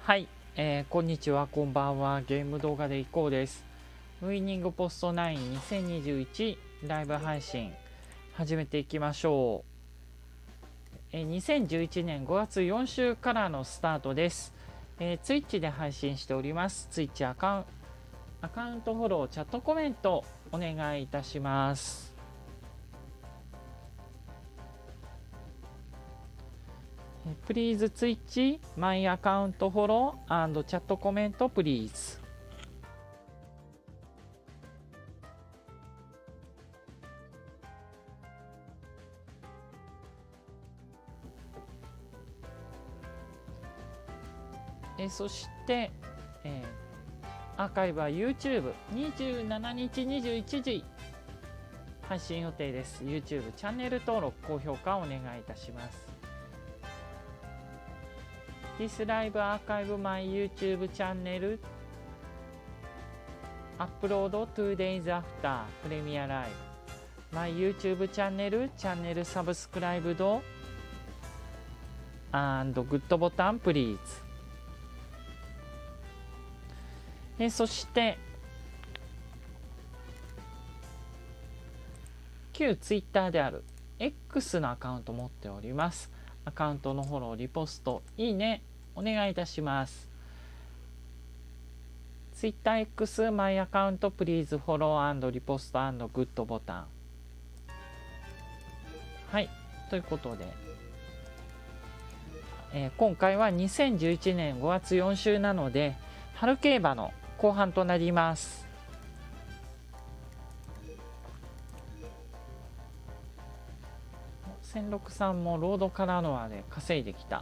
はい、こんにちは、こんばんは。ゲーム動画でいこうです。ウイニングポスト92021ライブ配信始めていきましょう。2011年5月4週からのスタートです。Twitch で配信しております。Twitch アカウントフォロー、チャットコメントお願いいたします。Please Twitch my account follow and chat comment please。そして、アーカイブは YouTube27 日21時配信予定です。 YouTube チャンネル登録高評価お願いいたします。This live archive my YouTube channel upload 2 days after Premiere Live my YouTube channel subscribed and good button please。そして旧 Twitter である X のアカウントを持っております。アカウントのフォロー、リポスト、いいねお願いいたします。TwitterX マイアカウント Please follow& リポスト&グッドボタン。はい、ということで、今回は2011年5月4週なので春競馬の後半となります。千六さんもロードカラノアで稼いできた。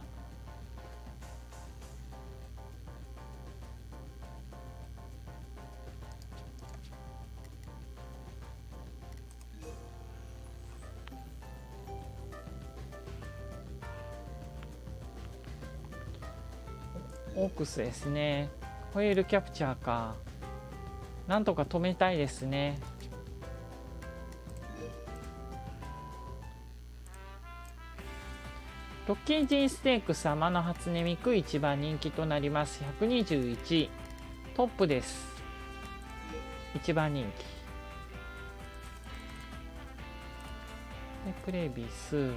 オークスですね。ホエールキャプチャーか。なんとか止めたいですね。ロッキー G ステークス天の初音ミク一番人気となります。121トップです。一番人気でプレビス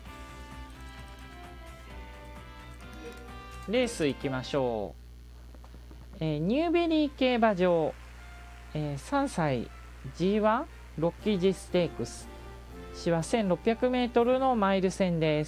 レース行きましょう。ニューベリー競馬場、3歳 G1 ロッキー G ステークス芝 1600m のマイル戦です。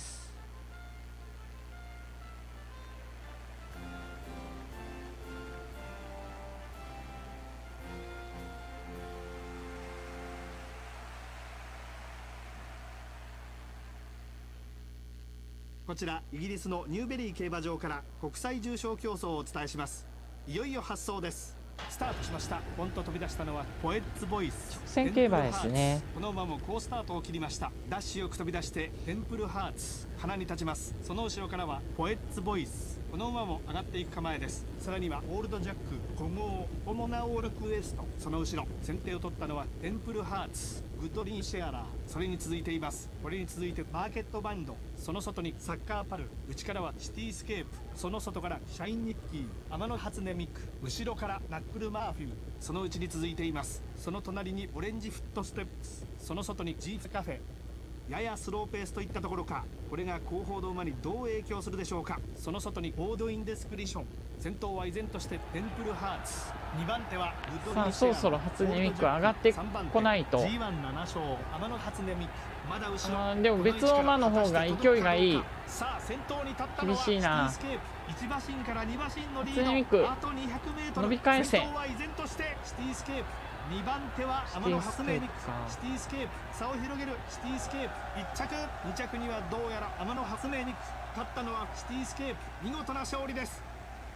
こちらイギリスのニューベリー競馬場から国際重賞競争をお伝えします。いよいよ発走です。スタートしました。ポンと飛び出したのはポエッツボイス。 直線競馬ですね。 この馬も好スタートを切りました。ダッシュよく飛び出してテンプルハーツ鼻に立ちます。その後ろからはポエッツボイス。この馬も上がっていく構えです。さらにはオールドジャック、古豪オモナオールクエスト。その後ろ先手を取ったのはテンプルハーツ、グッドリンシェアラー。それに続いています。これに続いてマーケットバンド、その外にサッカーパル、内からはシティスケープ、その外からシャインニッキー、天の初音ミク、後ろからナックルマーフィー、そのうちに続いています。その隣にオレンジフットステップス、その外にジープカフェ。ややスローペースといったところか。これが後方の馬にどう影響するでしょうか。その外にオードインデスクリション、先頭は依然としてテンプルハーツ、2番手はグッドリンシェア。 さあそろそろ初音ミク上がってこないと。 G17 勝天の初音ミク、まだ後ろ。 でも別の馬の方が勢いがいい。 さあ先頭に立ったのは厳しいな。 シティスケープ、1馬身から2馬身のリ初音ミード。 クあと 200m 伸び返せ。 先頭は依然としてシティスケープ、2番手は天の初音ミク、シティスケープ、差を広げるシティスケープ、1着2着にはどうやら天の初音ミク。勝ったのはシティスケープ、見事な勝利です。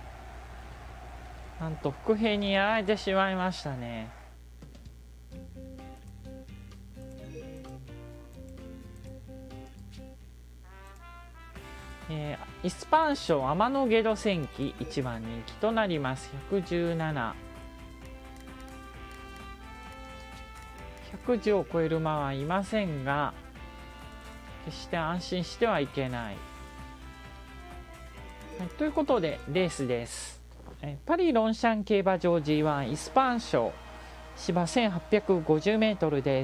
なんと伏兵にやられてしまいましたね。イスパン賞天のゲド戦記一番人気となります。117 110を超える馬はいませんが、決して安心してはいけない。 はい、ということでレースです。パリロンシャン競馬場 G1 イスパン賞芝 1850m です。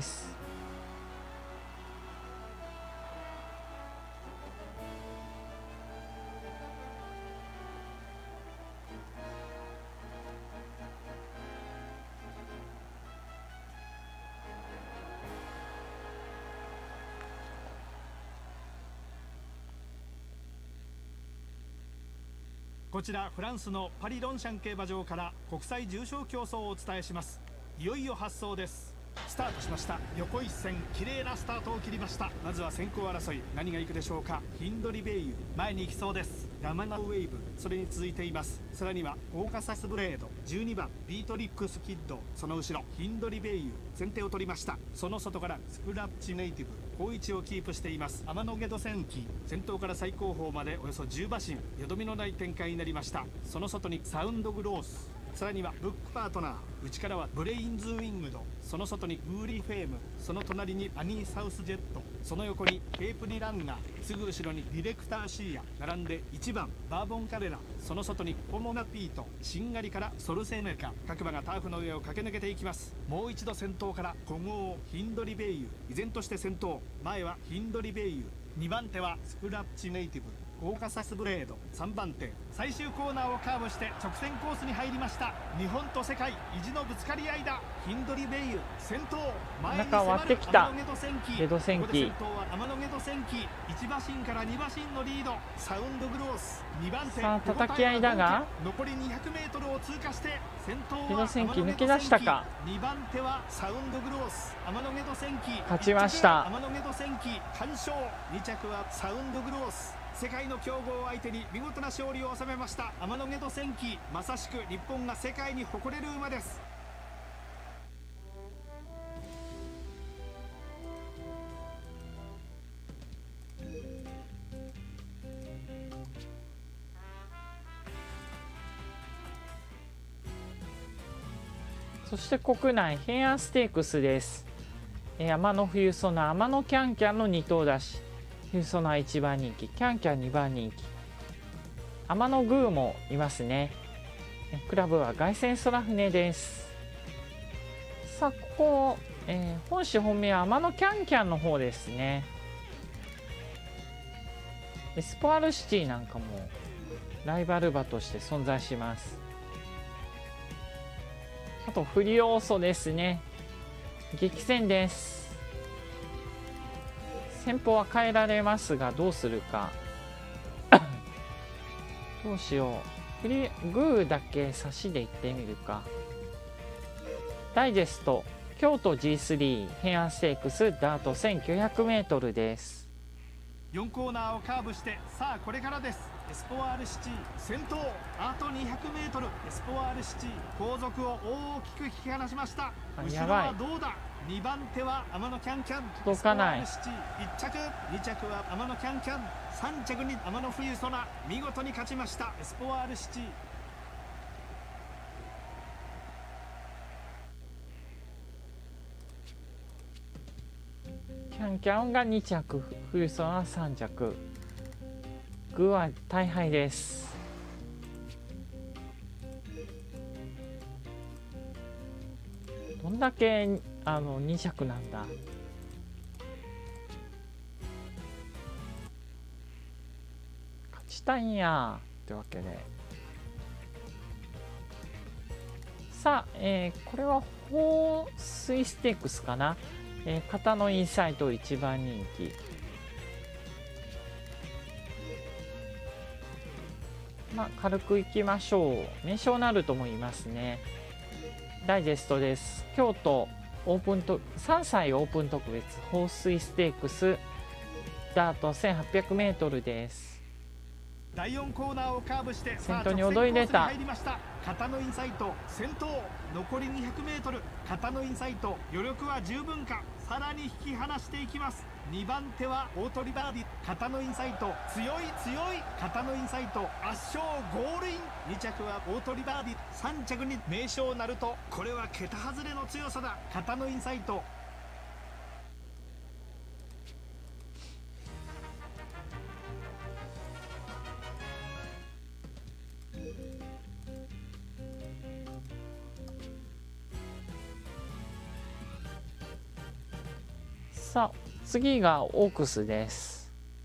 こちらフランスのパリロンシャン競馬場から国際重賞競争をお伝えします。いよいよ発走です。スタートしました。横一線綺麗なスタートを切りました。まずは先行争い、何が行くでしょうか。ヒンドリベイユ前に行きそうです。ラマナウェイブそれに続いています。さらにはオーカサスブレード12番ビートリックスキッド、その後ろヒンドリベイユ先手を取りました。その外からスクラッチネイティブ好位置をキープしています。天のゲド戦記先頭から最高峰までおよそ10馬身、よどみのない展開になりました。その外にサウンドグロース、さらにはブックパートナー、内からはブレインズウィングド、その外にウーリーフェーム、その隣にアニーサウスジェット、その横にケープリランナー、すぐ後ろにディレクターシーヤ、並んで1番バーボンカレラ、その外にポモナピート、しんがりからソルセネカ、各馬がターフの上を駆け抜けていきます。もう一度先頭から古豪ヒンドリベイユ、依然として先頭、前はヒンドリベイユ、2番手はスクラッチネイティブ、オーカサスブレード3番手、最終コーナーをカーブして直線コースに入りました。日本と世界意地のぶつかり合いだ。ヒンドリベイユ先頭、前に迫る天のゲド戦記、ここで先頭は天のゲド戦記、1馬身から2馬身のリード、サウンドグロース2番手、 さあ叩き合いだが残り 200m を通過して先頭はゲド戦記抜け出したか。 2番手はサウンドグロース、天のゲド戦記勝ちました。 天のゲド戦記完勝、2着はサウンドグロース、世界の強豪を相手に見事な勝利を収めました。天のゲド戦記、まさしく日本が世界に誇れる馬です。 そして国内平安ステークスです。天野冬ソナ、天野キャンキャンの2頭出し、冬ソナ1番人気、キャンキャン2番人気、天野グーもいますね。クラブは凱旋空船です。さあここ、本種本命は天野キャンキャンの方ですね。エスポアルシティなんかもライバル馬として存在します。あとフリオーソですね。激戦です。先方は変えられますがどうするかどうしよう。グーだけ差しでいってみるか。ダイジェスト京都 G3 平安ステークスダート 1900m です。 4コーナーをカーブして、さあこれからです。エスポワールシティ先頭、あと 200m、 エスポワールシティ後続を大きく引き離しました。後ろはどうだ。2番手は天野キャンキャン、 届かない。 1着、2着は天野キャンキャン、3着に天野冬ソナ、見事に勝ちましたエスポワールシティ。 キャンキャンが2着、冬ソナ3着、グーは大敗です。どんだけ2着なんだ。勝ちたいんやってわけで、さあ、これは放水ステークスかな。肩のインサイト1番人気、まあ軽くいきましょう。名称なるとも言いますね。ダイジェストです。京都オープンと3歳オープン特別放水ステークスダート 1800m です。 第4コーナーをカーブして先頭に躍り出た。 肩のインサイト先頭、残り 200m、 肩のインサイト余力は十分か。さらに引き離していきます。2番手はオートリバーディ、肩のインサイト強い強い、肩のインサイト圧勝ゴールイン。2着はオートリバーディ、3着に名将ナルト、これは桁外れの強さだ。肩のインサイトさあ次がオークスです。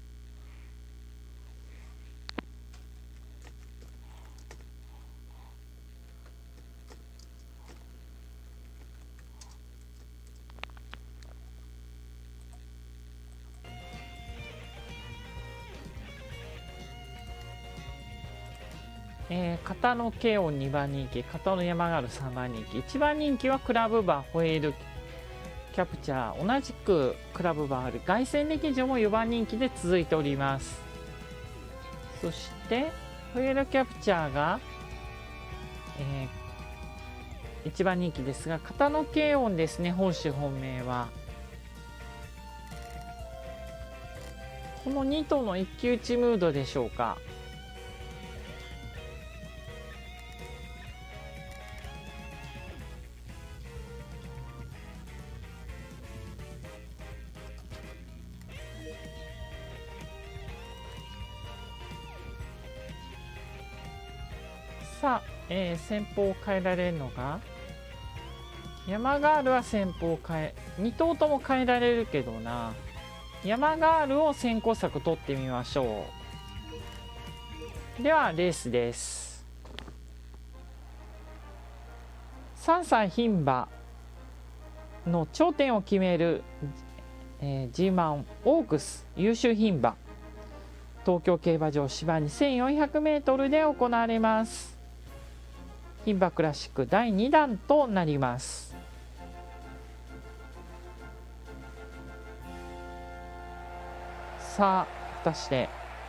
片野慶音2番人気、片野山ガール3番人気、1番人気はクラブバーホエールキャプチャー、同じくクラブバーある凱旋歴女も4番人気で続いております。そしてホエールキャプチャーが、1番人気ですが、片野慶音ですね、本種本命は。この2頭の一騎打ちムードでしょうか。さあ、先方を変えられるのが山ガールは先方を変え2頭とも変えられるけどな。山ガールを先行策取ってみましょう。ではレースです。3歳牝馬の頂点を決める、G1 オークス優秀牝馬、東京競馬場芝 2400m で行われます。牝馬クラシック第2弾となります。さあ果たして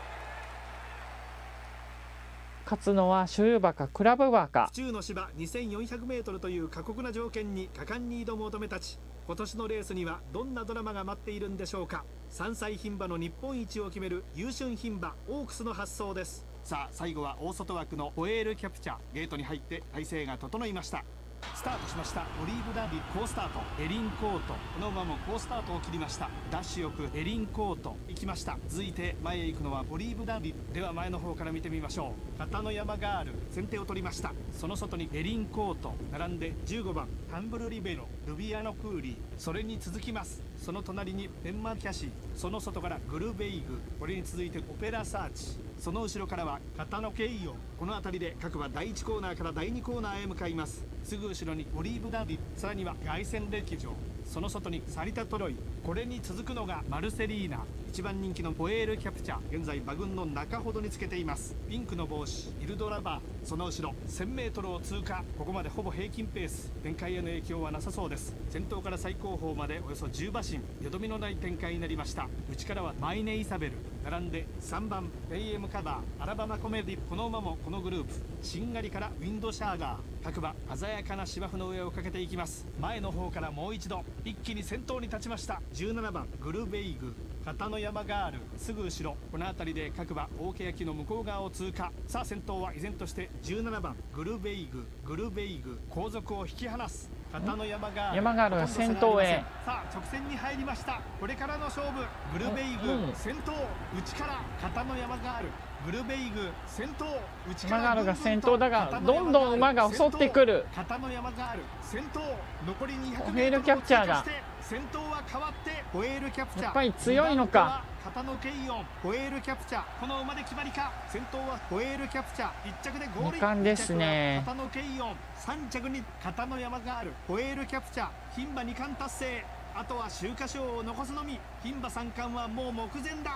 勝つのは所有馬かクラブ馬か。 府中の芝 2400m という過酷な条件に果敢に挑む乙女たち、今年のレースにはどんなドラマが待っているんでしょうか。3歳牝馬の日本一を決める優秀牝馬オークスの発走です。さあ最後は大外枠のホエールキャプチャー、ゲートに入って体勢が整いました。スタートしました。オリーブダービー好スタート、エリンコート、この馬も好スタートを切りました。ダッシュよくエリンコート行きました。続いて前へ行くのはオリーブダービー。では前の方から見てみましょう。片野山ガール先手を取りました。その外にエリンコート並んで15番タンブルリベロ、ルビアノクーリー、それに続きます。その隣にペンマキャシー、その外からグルベイグ、これに続いてオペラサーチ、その後ろからは片野ケイオン。この辺りで各馬第1コーナーから第2コーナーへ向かいます。すぐ後ろにオリーブダービー、さらには凱旋歴女、その外にサリタトロイ、これに続くのがマルセリーナ、1番人気のホエールキャプチャー、現在馬群の中ほどにつけています。ピンクの帽子イルドラバー、その後ろ 1000m を通過。ここまでほぼ平均ペース、展開への影響はなさそうです。先頭から最後方までおよそ10馬身、よどみのない展開になりました。内からはマイネイサベル並んで3番 AM カバーアラバマコメディ、この馬もこのグループ。しんがりからウィンドシャーガー、各馬鮮やかな芝生の上をかけていきます。前の方からもう一度一気に先頭に立ちました。17番グルベイグ、片野山ガールすぐ後ろ、この辺りで各馬大ケヤキの向こう側を通過。さあ先頭は依然として17番グルベイグ、後続を引き離す片野山ガールが先頭へ。 さあ直線に入りました。これからの勝負、グルベイグ先頭、内から片野山ガール、グルベイグ先頭、内から山ガールが先頭だがどんどん馬が襲ってくる。 片野山ガール先頭、残り 200m ホエールキャプチャーだ。 先頭は変わってホエールキャプチャー、 やっぱり強いのか。 片野ケイオン、ホエールキャプチャー、この馬で決まりか。先頭はホエールキャプチャー、1着でゴールイン。 2冠ですね。 片野ケイオン、3着に片野山ガール、ホエールキャプチャー、牝馬2冠達成。あとは秋華賞を残すのみ。牝馬3冠はもう目前だ。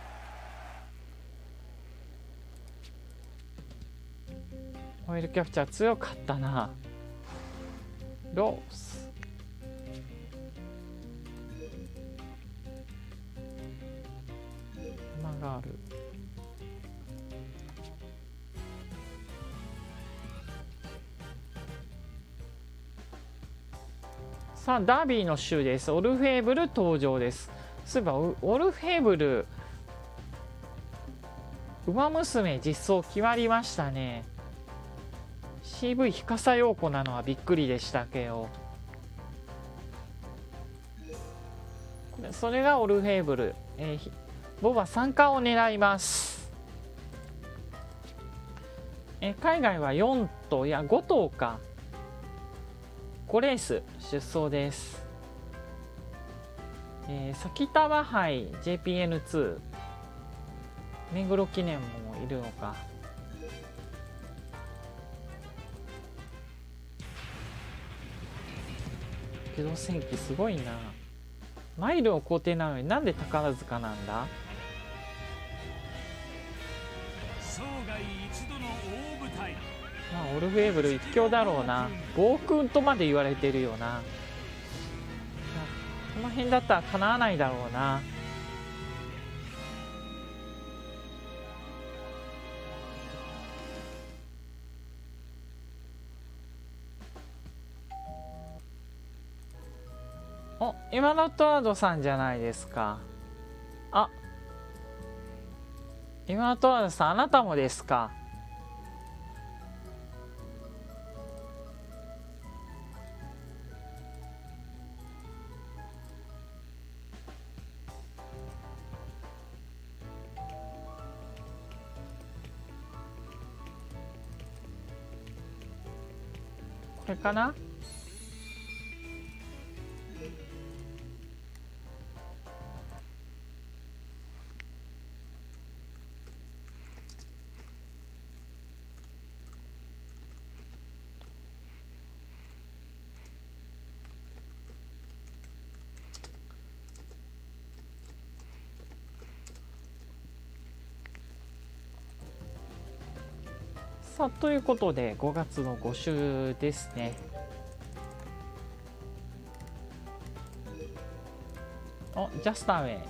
ホエールキャプチャー強かったな。ロースがある。さあダービーの週です。オルフェーブル登場です。そういえばオルフェーブル馬娘実装決まりましたね。 CV 日笠陽子なのはびっくりでしたけど、それがオルフェーブル、ボバ3冠を狙います。海外は4頭いや5頭か、5レース出走です。 先玉杯 JPN2 目黒記念もいるのか。機動戦記すごいな。マイルを肯定なのになんで宝塚なんだ。 生涯一度の大舞台。 まあオルフェーブル一強だろうな。暴君とまで言われてるよな。この辺だったらかなわないだろうな。お、エマノトワードさんじゃないですか。あ、エマノトワードさん、あなたもですか。これかな。さあということで5月の5週ですね。お、ジャスターウェイ。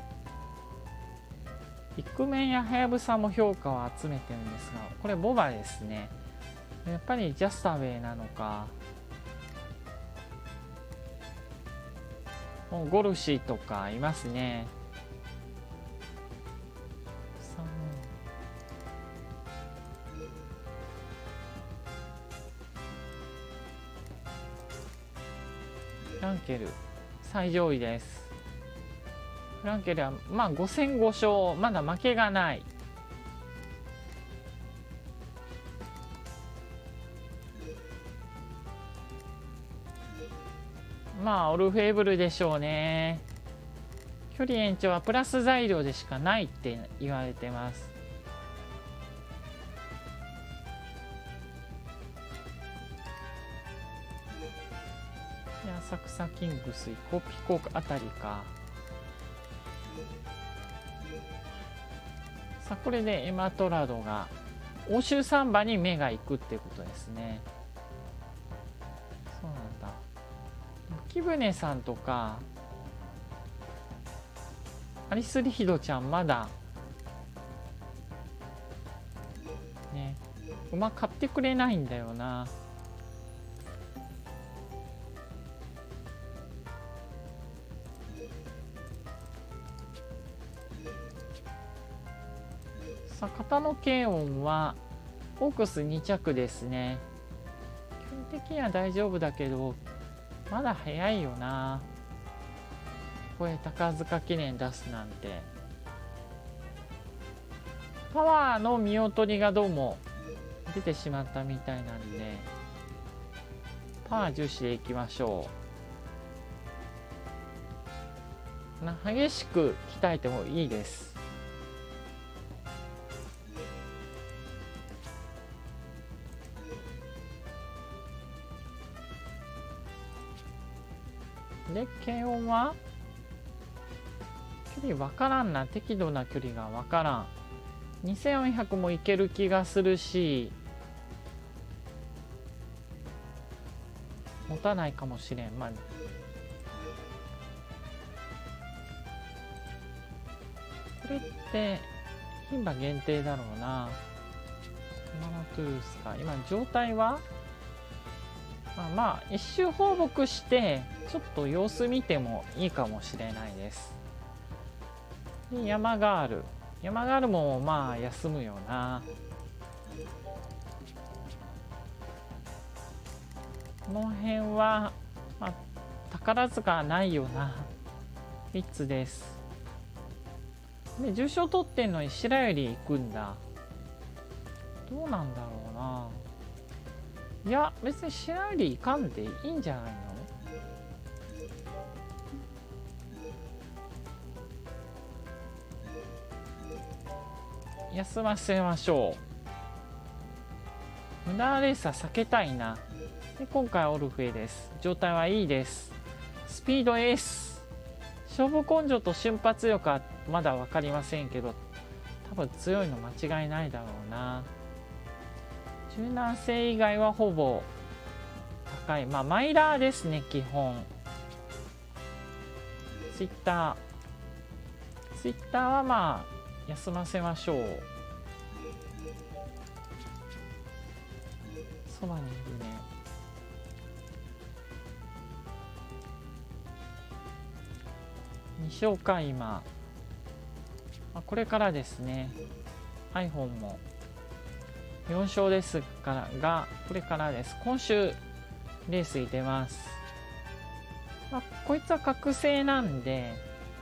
イクメンやハヤブサも評価を集めてるんですが、これボバですね。やっぱりジャスターウェイなのか。ゴルシーとかいますね。フランケル最上位です。フランケルはまあ5戦5勝、まだ負けがない。まあオルフェーブルでしょうね。距離延長はプラス材料でしかないって言われてます。浅草キングスイコピコあたりか。さあこれでエマトラドが欧州サンバに目がいくってことですね。そうなんだ。木舟さんとかアリスリヒドちゃんまだね馬買ってくれないんだよな。さあ片野慶音はオークス2着ですね。基本的には大丈夫だけどまだ早いよな。これ宝塚記念出すなんて。パワーの見劣りがどうも出てしまったみたいなんでパワー重視でいきましょう。激しく鍛えてもいいです。で検温は距離分からんな。適度な距離が分からん。2400もいける気がするし持たないかもしれん。まあこれって牝馬限定だろうな。今のトゥースか。今状態はまあ一周放牧してちょっと様子見てもいいかもしれないです。でヤマガールもまあ休むよな。この辺は、まあ、宝塚ないよな。フィッツです。で重賞取ってんのに白百合行くんだ。どうなんだろうな。いや別に白百合行かんでいいんじゃないの。 休ませましょう。無駄レースは避けたいな。で今回はオルフェです。状態はいいです。スピードエース、勝負根性と瞬発力はまだ分かりませんけど、多分強いの間違いないだろうな。柔軟性以外はほぼ高い。まあマイラーですね基本。ツイッターはまあ休ませましょう。そばにいるね。2勝か今。これからですね。iPhone も4勝ですからがこれからです。今週レースに出ます。こいつは覚醒なんで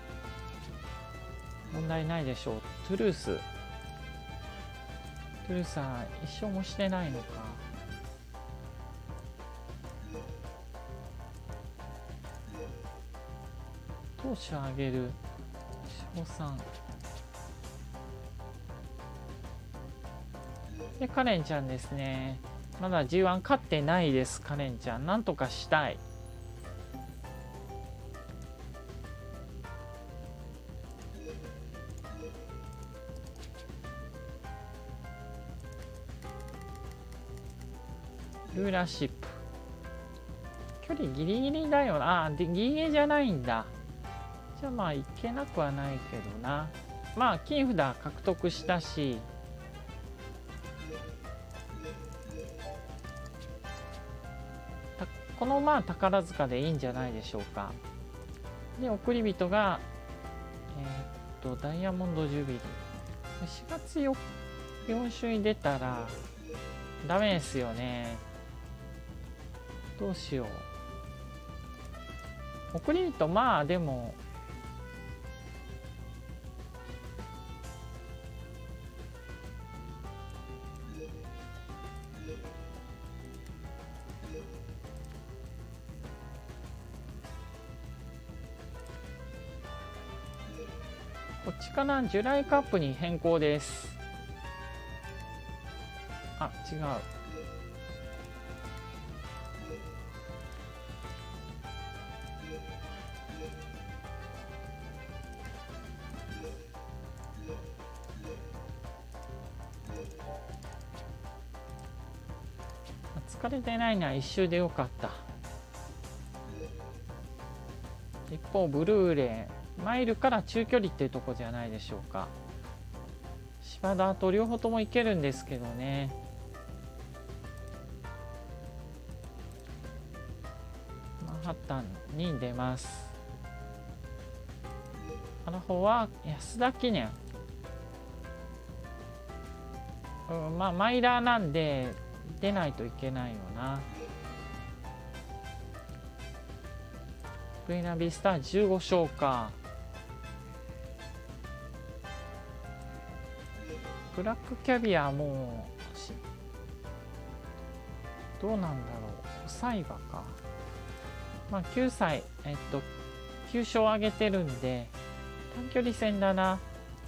問題ないでしょう。トゥルースは一勝もしてないのか。投手を上げる賞賛で、カレンちゃんですね。まだ G1 勝ってないです。カレンちゃんなんとかしたい。ルーラーシップ距離ギリギリだよな。でギリギリじゃないんだ。じゃあまあいけなくはないけどな。まあ金札獲得したし、このまあ宝塚でいいんじゃないでしょうか。で送り人がダイヤモンドジュビリー。4月4週に出たらダメですよね。どうしよう。送り人まあでもこっちかな。ジュライカップに変更です。あ、違う。疲れてないのは一周でよかった。一方ブルーレイマイルから中距離っていうとこじゃないでしょうか。芝田と両方ともいけるんですけどね。マンハッタンに出ます。アラフォーは安田記念、まあマイラーなんで出ないといけないよな。ブエナビスタ15勝か。ブラックキャビアもどうなんだろう。サイバか。まあ9歳9勝上げてるんで短距離戦だな。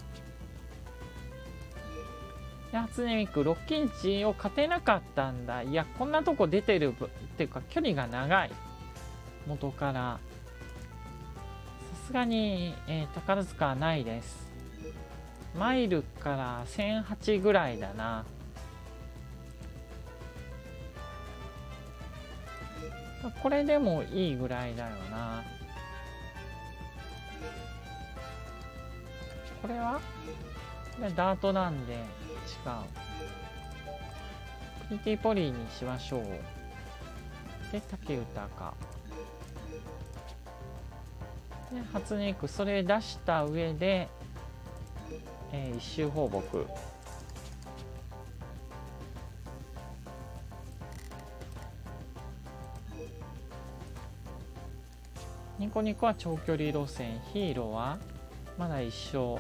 初音ミクロッキンチを勝てなかったんだ。いやこんなとこ出てるっていうか距離が長い元から。さすがに、宝塚はないです。マイルから1008ぐらいだな。これでもいいぐらいだよな。これはこれダートなんで違う。プリティポリーにしましょう。で竹歌か。で初音ミクそれ出した上で、一周放牧。ニコニコは長距離路線。ヒーローはまだ一勝。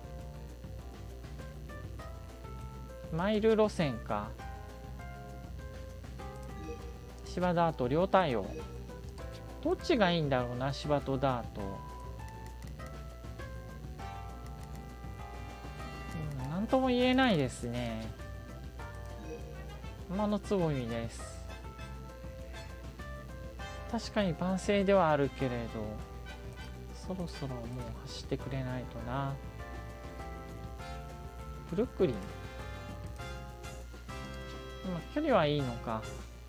マイル路線か。芝ダート両対応。どっちがいいんだろうな。芝とダート、な何とも言えないですね。馬のつぼみです。確かに万世ではあるけれど、そろそろもう走ってくれないとな。ブルックリン、今距離はいいのか。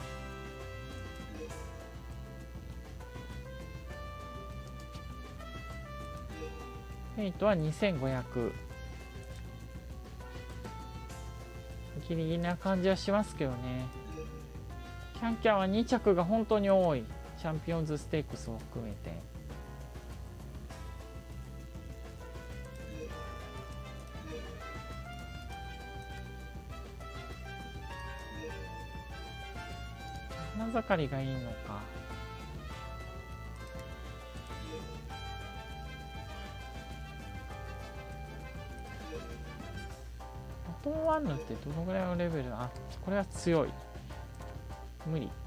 フェイトは2500、ギリギリな感じはしますけどね。キャンキャンは2着が本当に多い。チャンピオンズステークスを含めて。花盛りがいいのか。バトンワンヌってどのぐらいのレベル？あ、これは強い。無理。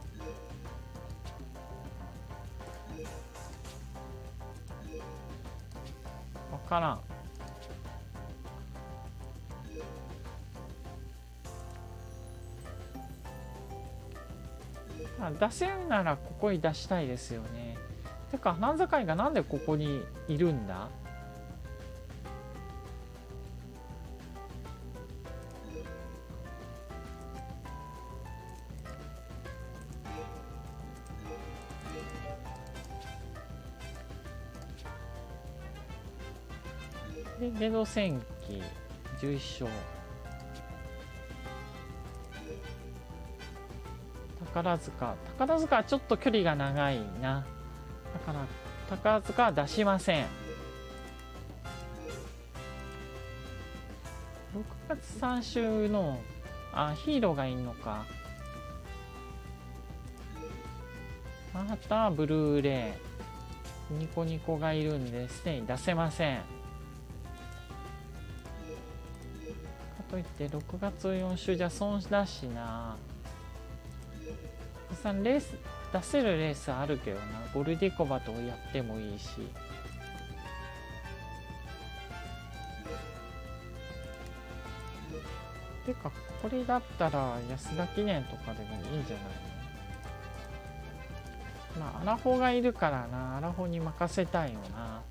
わからん。出せるならここに出したいですよね。てか花盛りがなんでここにいるんだ？でゲド戦記11勝。宝塚はちょっと距離が長いな。だから宝塚は出しません。6月3週のヒーローがいいのか。マハタはブルーレイ、ニコニコがいるんですでに出せません。かといって6月4週じゃ損だしな。レース出せるレースあるけどな。ゴルディコバとやってもいいし。てかこれだったら安田記念とかでもいいんじゃないの。まあアラフォがいるからな。アラフォに任せたいよな。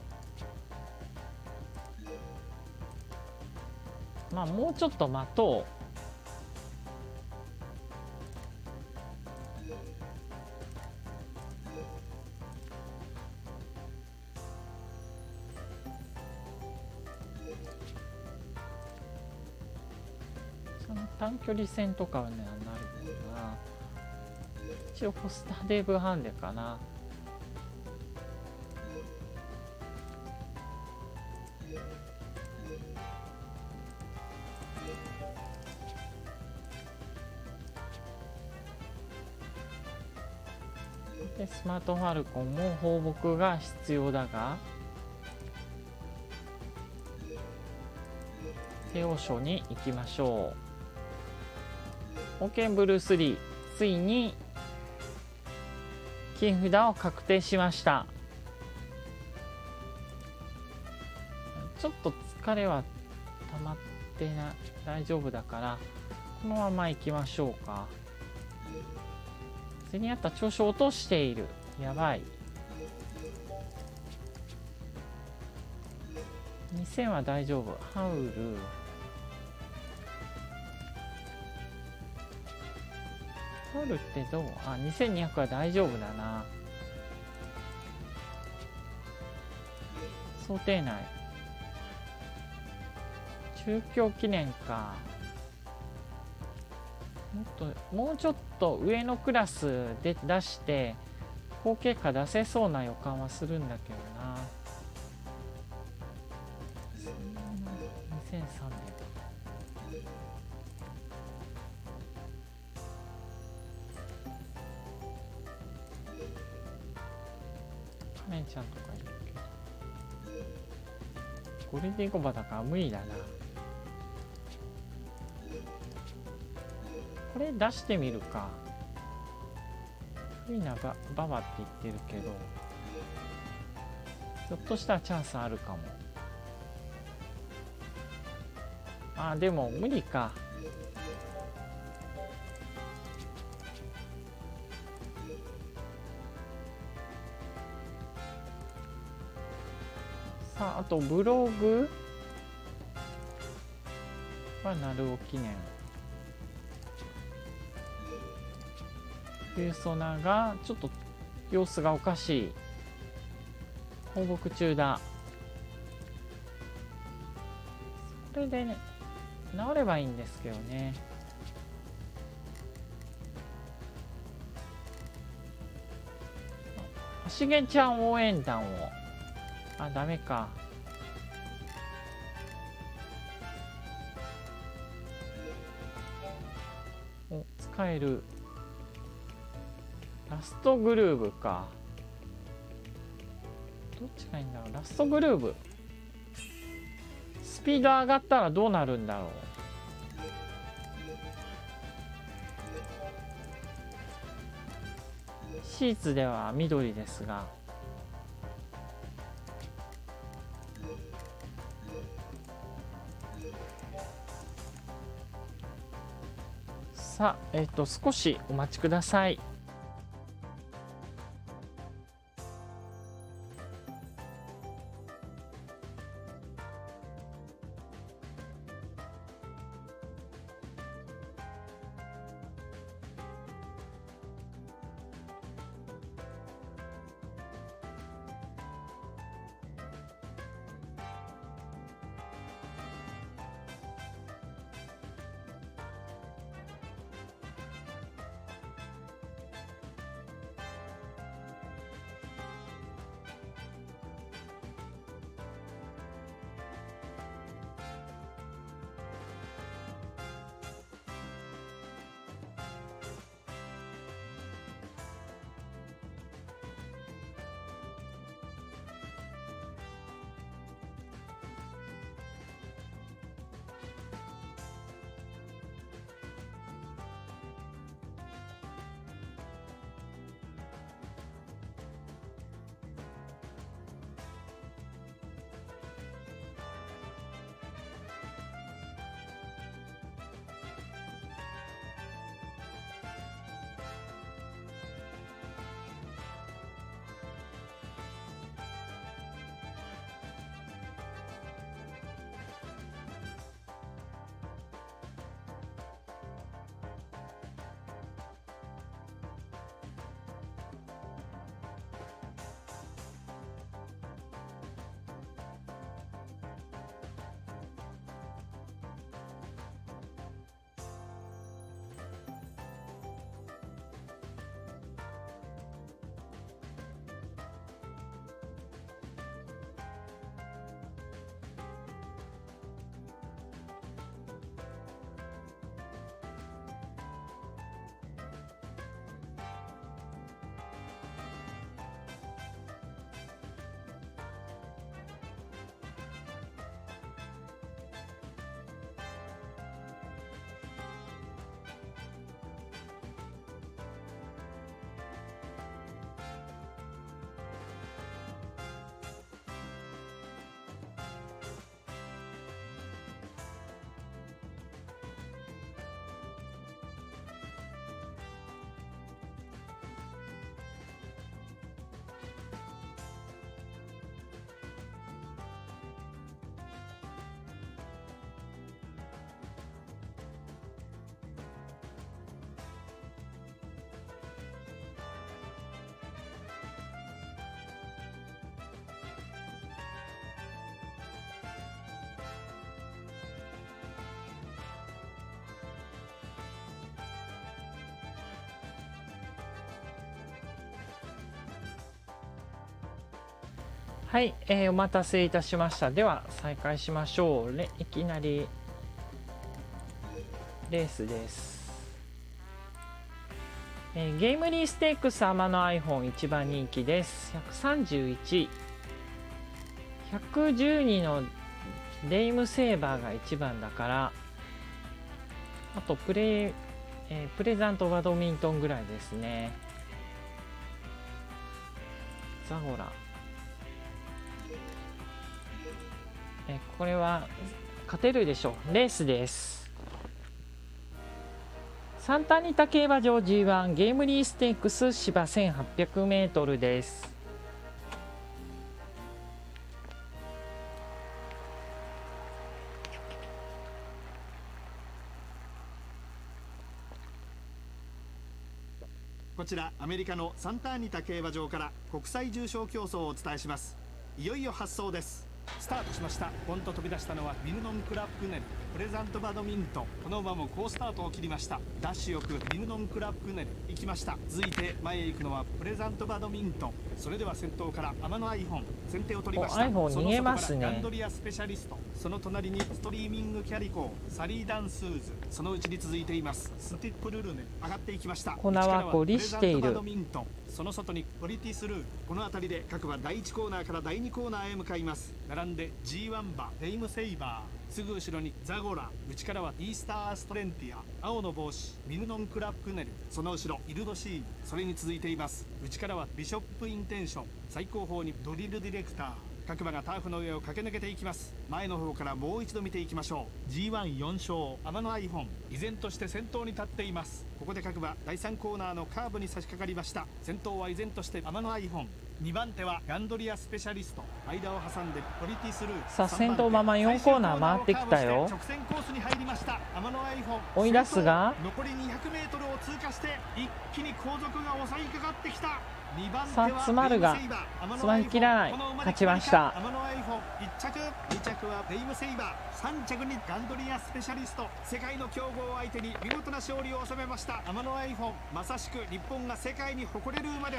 まあもうちょっと待とう。短距離戦とかはね、なるほどな。一応ホスターデーブハンデかな。でスマートファルコンも放牧が必要だが、帝王賞に行きましょう。オーケンブルー3、ついに金札を確定しました。ちょっと疲れは溜まって大丈夫だからこのまま行きましょうか。ゼニアッタ調子を落としている。やばい。2000は大丈夫。ハウルってどう？2200は大丈夫だな。想定内。中京記念か。もうちょっと上のクラスで出して高結果出せそうな予感はするんだけどな。2300。カレンちゃんとかいるけどゴルディコバだから無理だな。これ出してみるか。フリーなババって言ってるけどひょっとしたらチャンスあるかも。 あ、でも無理か。さあ、あとブログは鳴尾記念。ペルソナがちょっと様子がおかしい。放牧中だ。これでね、治ればいいんですけどね。しげちゃん応援団を。あ、ダメか。お、使える。ラストグルーブか。どっちがいいんだろう。ラストグルーブ。スピード上がったらどうなるんだろう。シーツでは緑ですが。さあ、少しお待ちください。はい、お待たせいたしました。では再開しましょう。いきなりレースです。ゲームリーステークス天の iPhone 一番人気です。131、112のレイムセーバーが一番だから、あとプレザントバドミントンぐらいですね。ザゴラ、これは勝てるでしょう。レースです。サンタアニタ競馬場 G1 ゲームリーステークス芝 1800m です。 こちらアメリカのサンタアニタ競馬場から国際重賞競争をお伝えします。いよいよ発走です。スタートしました。ポンと飛び出したのはミルノンクラップネルプレザントバドミントン。この馬も好スタートを切りました。ダッシュよくミルノンクラップネル行きました。続いて前へ行くのはプレザントバドミントン。それでは先頭から天野アイホン先手を取りました。 アイホン逃げますね。 ガンドリアスペシャリスト、その隣にストリーミングキャリコー、サリーダンスーズ、そのうちに続いています。スティップルルネ上がっていきました。 粉はこりしている。 その外にポリティスルー。この辺りで各馬第1コーナーから第2コーナーへ向かいます。並んで G1 馬フェイムセイバー、すぐ後ろにザゴラ、内からはイースターアストレンティア、青の帽子ミルノンクラップネル、その後ろイルドシーン、それに続いています。内からはビショップインテンション、最後方にドリルディレクター。各馬がターフの上を駆け抜けていきます。前の方からもう一度見ていきましょう。 G14 勝天野アイホン依然として先頭に立っています。ここで各馬第3コーナーのカーブに差し掛かりました。先頭は依然として天野アイホン、2番手はガンドリアスペシャリスト、間を挟んでポリティスルー。 さあ先頭まま4コーナー回ってきたよ。 直線コースに入りました天野アイホン、 追い出すが残り 200m を通過して一気に後続が襲いかかってきた。 さあ詰まるが詰まりきらない。勝ちました。 天野アイホン1着、2着はフェイムセイバー、3着にガンドリアスペシャリスト。世界の強豪を相手に見事な勝利を収めました天野アイホン。まさしく日本が世界に誇れる馬です。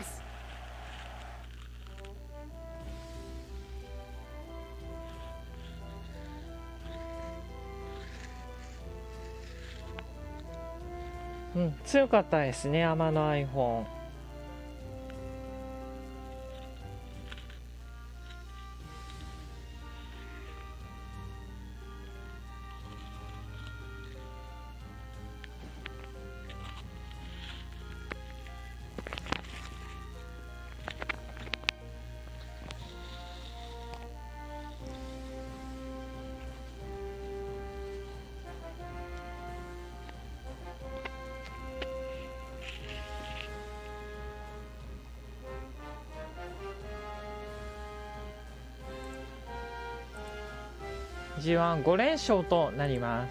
強かったですね天野アイホン。G15 連勝となります。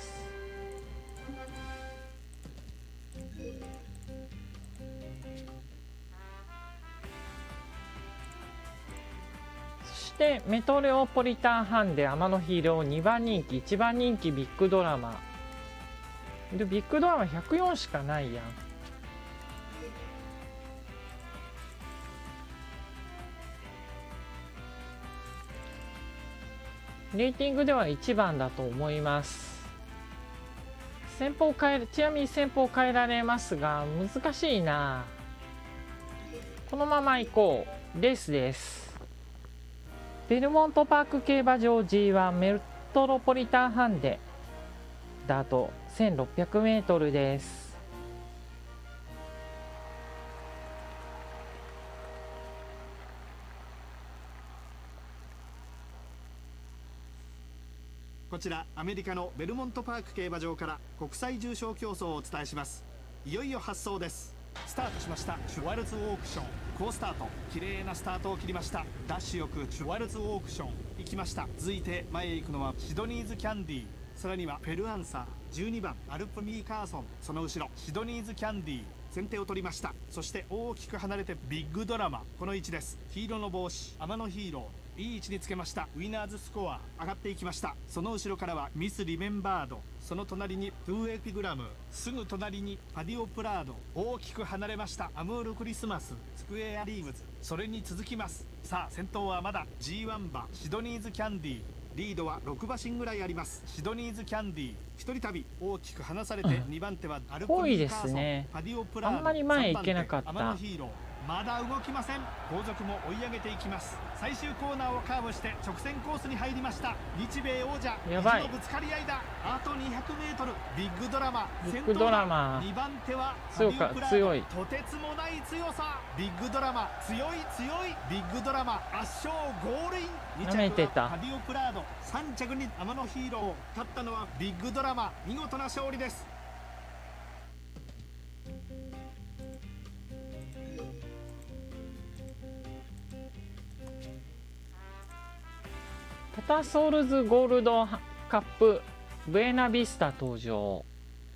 そしてメトロポリタンハンデ天野ヒーロー2番人気1番人気ビッグドラマで、ビッグドラマ104しかないやん。レーティングでは1番だと思います。先方ちなみに先方変えられますが難しいな。このまま行こう。レースです。ベルモントパーク競馬場 G1 メトロポリタンハンデダート 1600m です。 こちらアメリカのベルモントパーク競馬場から国際重賞競争をお伝えします。いよいよ発走です。スタートしました。シュワルツオークション好スタート、綺麗なスタートを切りました。ダッシュよくシュワルツオークション行きました。続いて前へ行くのはシドニーズキャンディー、さらにはペルアンサー、12番アルプミーカーソン、その後ろシドニーズキャンディー先手を取りました。そして大きく離れてビッグドラマ、この位置です。黄色の帽子天野ヒーローいい位置につけました。ウィナーズスコア上がっていきました。その後ろからはミスリメンバード、その隣にトゥーエピグラム、すぐ隣にパディオプラード、大きく離れましたアムールクリスマス、スクエアリーブズ、それに続きます。さあ先頭はまだ G1 馬シドニーズキャンディー、リードは6馬身ぐらいあります。シドニーズキャンディー一人旅大きく離されて2番手はアルプミーカーソン、パディオプラード、 あんまり前行けなかった。 天野ヒーローまだ動きません。後続も追い上げていきます。最終コーナーをカーブして直線コースに入りました。日米王者やばい、 意地のぶつかり合いだ。あと 200m ビッグドラマ、 ビッグドラマ 2番手は強い。 とてつもない強さ。ビッグドラマ強い強い。ビッグドラマ圧勝ゴールイン。2着はファビオプラード、3着に天野ヒーロー。勝ったのはビッグドラマ。見事な勝利です。 タタソウルズゴールドカップブエナビスタ登場。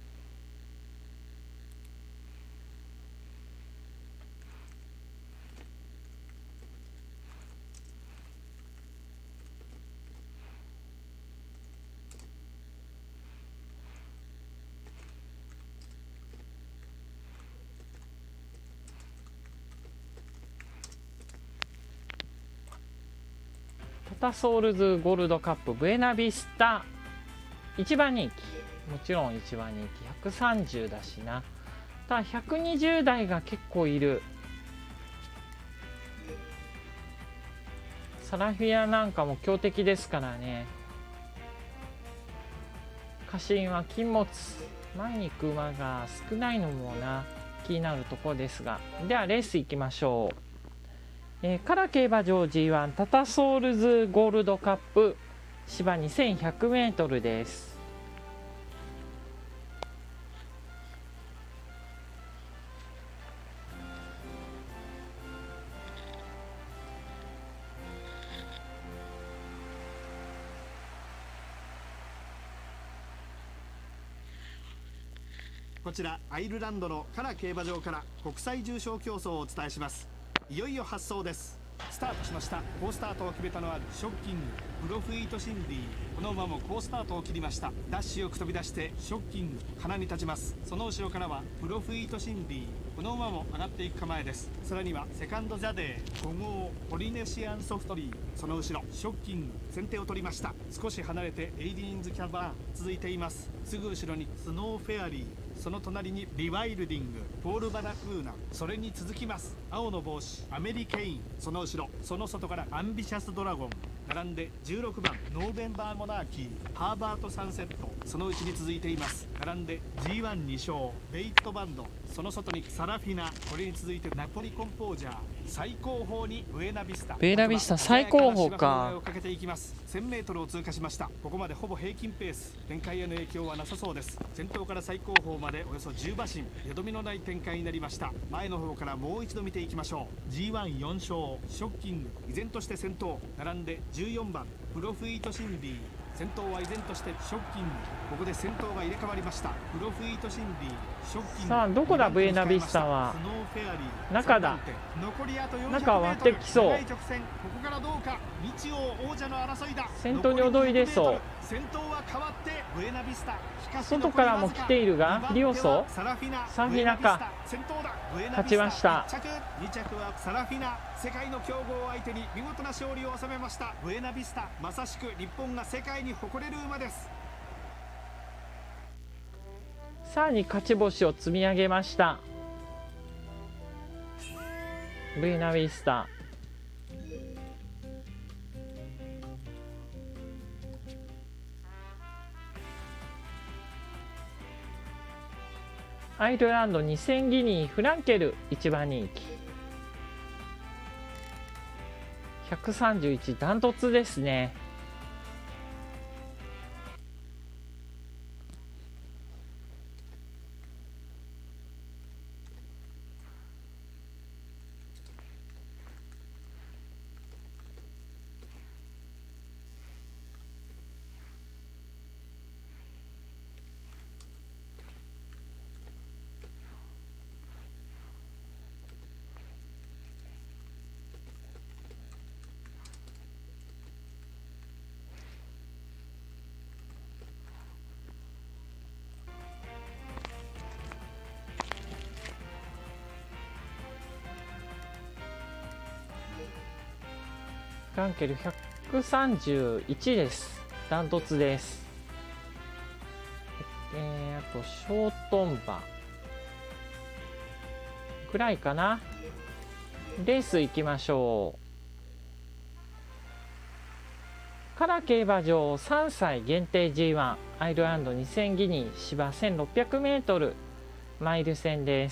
タタソウルズゴールドカップブエナビスタ1番人気、もちろん1番人気130だしな。ただ120台が結構いる。サラフィアなんかも強敵ですからね。家臣は禁物、前に行く馬が少ないのもな気になるところですが、ではレースいきましょう。カラ競馬場 G1 タタソウルズゴールドカップ芝 2100m です。 こちらアイルランドのカラ競馬場から国際重賞競争をお伝えします。いよいよ発走です。スタートしました。好スタートを決めたのはショッキングプロフィートシンディ。この馬も好スタートを切りました。ダッシュよく飛び出してショッキング鼻に立ちます。その後ろからはプロフィートシンディ。この馬も上がっていく構えです。さらにはセカンドザデー5号ポリネシアンソフトリー。その後ろショッキング先手を取りました。少し離れてエイディーンズキャバー続いています。すぐ後ろにスノーフェアリー、その隣にリワイルディング、ポールバラクーナ、それに続きます青の帽子アメリケイン。その後ろその外からアンビシャスドラゴン、並んで16番ノーベンバーモナーキー、ハーバートサンセット、そのうちに続いています。並んで G12 勝ベイットバンド、その外にサラフィナ、これに続いてナポリコンポージャー、最高峰にブエナビスタ。 ブエナビスタ最高峰か。 をかけていきます。1000m を通過しました。ここまでほぼ平均ペース、展開への影響はなさそうです。先頭から最高峰までおよそ10馬身、よどみのない展開になりました。前の方からもう一度見ていきましょう。 G14 勝ショッキング依然として先頭、並んで14番プロフィートシンディ。先頭は依然としてショッキング。ここで先頭が入れ替わりました。プロフィートシンディ、ショッキング。 さあどこだブエナビスタは。中だ。中は割ってきそう。 ここからどうか。日王王者の争いだ。 先頭に躍り出そう。 先頭は変わってブエナビスタ。 外からも来ているがリオソサラフィナか。勝ちました。 2着はサラフィナ。世界の強豪相手に見事な勝利を収めましたブエナビスタ。まさしく日本が世界に誇れる馬です。 さらに勝ち星を積み上げましたブエナビスタ。アイルランド2000ギニーフランケル1番人気131、ダントツですね。フランケル131です。ダントツです。あとショートンバぐらいかな。 レース行きましょう。カラ競馬場3歳限定 G1 アイルランド2000ギニ芝 1600m マイル戦です。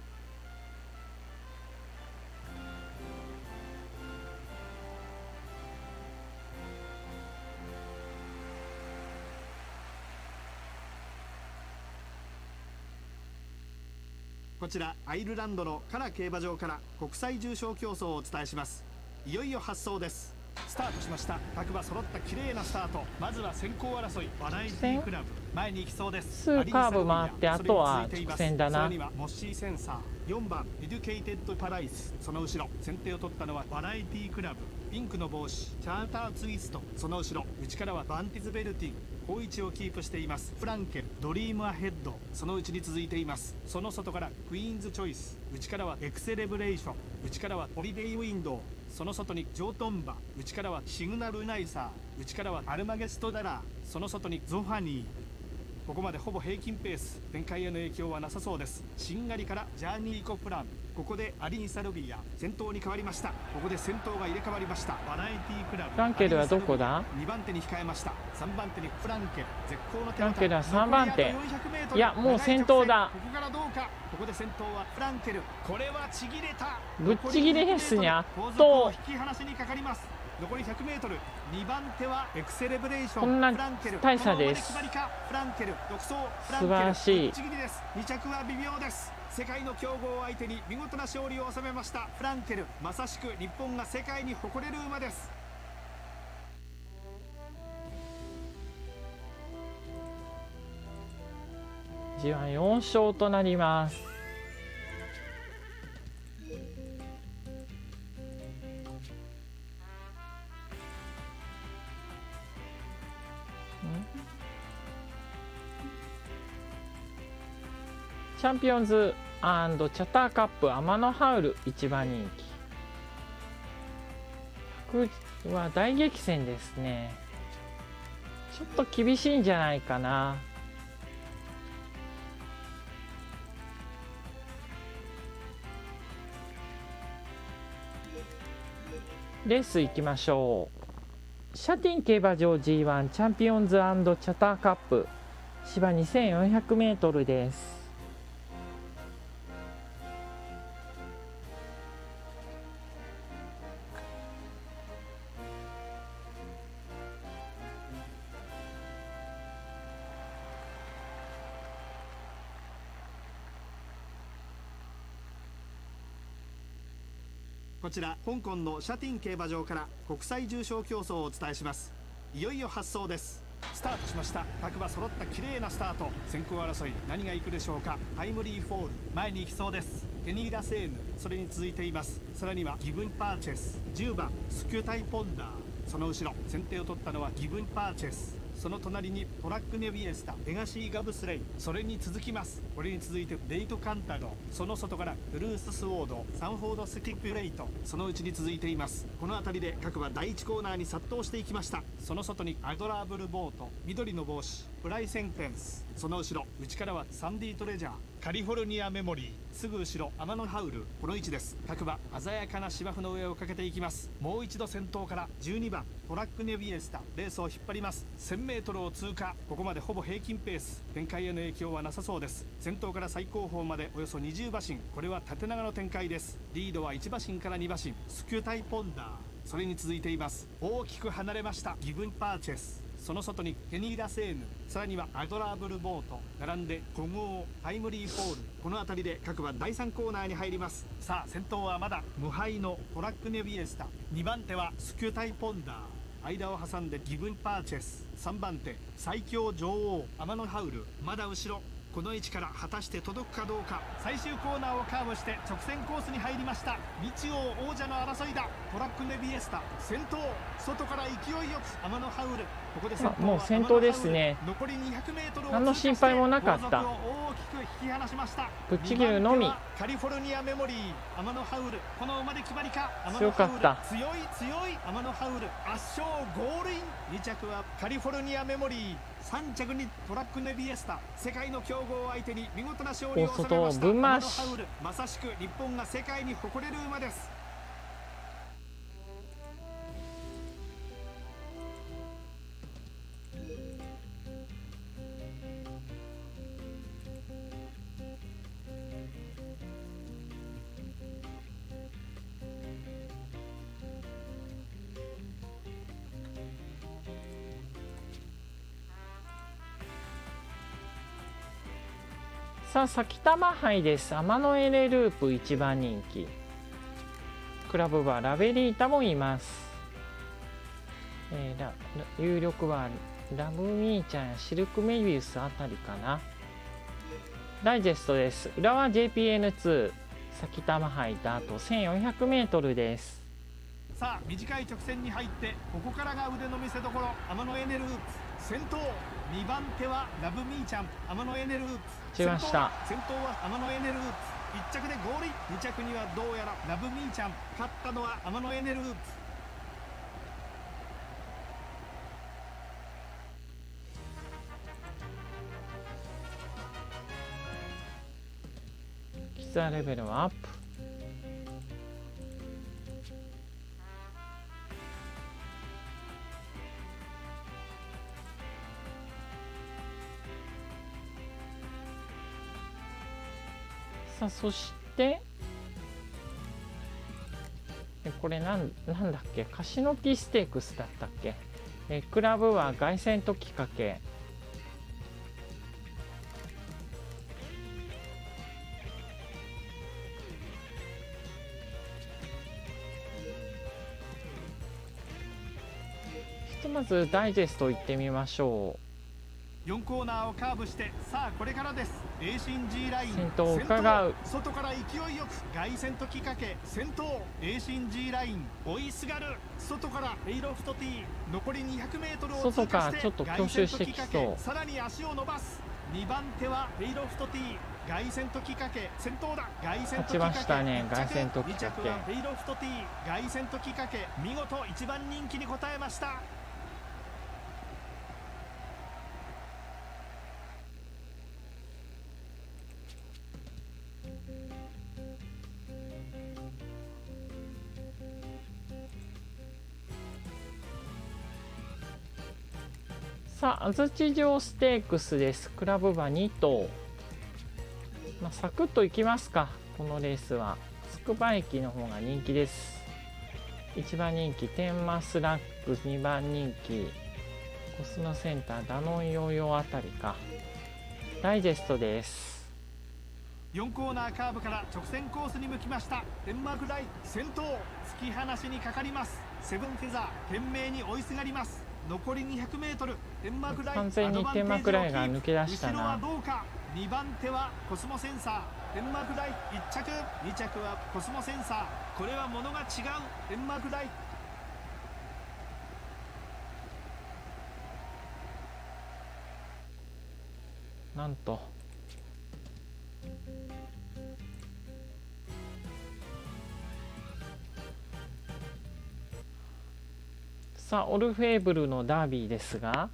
こちらアイルランドのカラ競馬場から国際重賞競争をお伝えします。いよいよ発走です。スタートしました。各馬揃った綺麗なスタート。まずは先行争いバラエティクラブ前に行きそうです。 数カーブ回ってあとは直線だな。 それにはモッシーセンサー、4番エデュケイテッドパライス、その後ろ先手を取ったのはバラエティクラブ、ピンクの帽子チャーターツイスト、その後ろ内からはバンティズベルティン、好位置をキープしています。フランケル、ドリームアヘッド、そのうちに続いています。その外からクイーンズチョイス、内からはエクセレブレーション、内からはホリデイウィンドウ、その外にジョートンバ、内からはシグナルナイサー、内からはアルマゲストダラー、その外にゾファニー。ここまでほぼ平均ペース、展開への影響はなさそうです。しんがりからジャーニーコプラン、ここでアリンサルビア先頭に変わりました。ここで先頭が入れ替わりました。バラエティクラブフランケルはどこだ。 2番手に控えました。3番手にフランケル、絶好の手フランケルは3番手。いやもう先頭だ。 ここからどうか。ここで先頭はフランケル、これはちぎれた。 ぶっちぎれですにゃ後続を引き離しにかかります。残り 100m、 2番手はエクセレブレーション、 こんな大差です。 フランケル独走、 素晴らしい。 ぶっちぎりです。2着は微妙です。世界の強豪を相手に見事な勝利を収めましたフランケル。まさしく日本が世界に誇れる馬です。 G1 4勝となります。チャンピオンズ&チャターカップ天野ハウル1番人気は大激戦ですね。ちょっと厳しいんじゃないかな。レース行きましょう。シャティン競馬場 G1 チャンピオンズ&チャターカップ芝 2400m です。 こちら香港のシャティン競馬場から国際重賞競争をお伝えします。いよいよ発走です。スタートしました。各馬揃った綺麗なスタート。先行争い何が行くでしょうか。タイムリーフォール前に行きそうです。ケニーラセーヌ、それに続いています。さらにはギブンパーチェス、10番スキュタイポンダー、その後ろ先手を取ったのはギブンパーチェス、その隣にトラックネビエスタ、レガシーガブスレイ、それに続きます。これに続いてデイトカンタド、その外からブルーススウォード、サンフォードスキップレイト、そのうちに続いています。この辺りで各馬第1コーナーに殺到していきました。その外にアドラーブルボート、緑の帽子プライセンテンス、その後ろ内からはサンディトレジャー、カリフォルニアメモリー、すぐ後ろ天野ハウル、この位置です。各馬鮮やかな芝生の上をかけていきます。もう一度先頭から12番トラックネビエスタ、レースを引っ張ります。 1000m を通過。ここまでほぼ平均ペース、展開への影響はなさそうです。先頭から最後方までおよそ20馬身、これは縦長の展開です。リードは1馬身から2馬身、スキュタイポンダー、それに続いています。大きく離れましたギブンパーチェス、その外にケニーラセーヌ、さらにはアドラーブルボート、並んで古豪タイムリーフォール。この辺りで各馬第3コーナーに入ります。さあ先頭はまだ無敗のトラックネビエスタ、2番手はスキュタイポンダー、間を挟んでギブンパーチェス、3番手最強女王天野ハウル、まだ後ろ。この位置から果たして届くかどうか。最終コーナーをカーブして直線コースに入りました。日王王者の争いだ。トラックネビエスタ先頭、外から勢いよく天野ハウル、ここで先頭はもう先頭ですね。 残り 200m を何の心配もなかった。 後続を大きく引き離しました。 ぶっちぎるのみ。 カリフォルニアメモリー天野ハウル、この馬で決まりか。 強かった。 強い天野ハウル圧勝ゴールイン。2着はカリフォルニアメモリー、 3着にトラックネビエスタ。世界の強豪相手に見事な勝利を収めました。 分回し。 ハウル、まさしく日本が世界に誇れる馬です。 さあ、埼玉杯です。アマノエレループ1番人気。クラブはラベリータもいます。有力はラブミーちゃんやシルクメビウスあたりかな。ダイジェストです。浦和 JPN2 埼玉杯ダート 1400m です。 さあ、短い直線に入ってここからが腕の見せ所。アマノエネループ先頭、2番手はラブミーちゃん。アマノエネループ来ました。 先頭はアマノエネループ。1着でゴールイン。2着にはどうやらラブミーちゃん。勝ったのはアマノエネループ。 キザレベルはアップ。さあ、そしてこれなんだっけ、カシノキステークスだったっけ。クラブは凱旋ときかけ。ひとまずダイジェストいってみましょう。 4コーナーをカーブして、さあこれからです。レーシン G ライン先頭を伺う。 外から勢いよく凱旋ときかけ先頭。レーシン G ライン追いすがる。外からヘイロフト T 残り 200m を通過して外からちょっと強襲してきそう。 さらに足を伸ばす。2番手はヘイロフト T 凱旋ときかけ先頭だ。凱旋ときかけ勝ちましたね。凱旋ときかけ。 2着はヘイロフト T 凱旋ときかけ。見事1番人気に応えました。 さあ、安土城ステークスです。クラブ馬2頭。サクッといきますか。このレースはつくば駅の方が人気です。1番人気テンマスラック、2番人気コスモセンター、ダノンヨーヨーあたりか。ダイジェストです。 4コーナーカーブから直線コースに向きました。デンマーク大先頭、突き放しにかかります。セブンフェザー懸命に追いすがります。残り 200m。 デンマーク大完全にデンマーク大が抜け出したな。 後ろはどうか。2番手はコスモセンサー。デンマーク大1着、2着はコスモセンサー。これはものが違う。デンマーク大なんとさあ、オルフェーブルのダービーですが、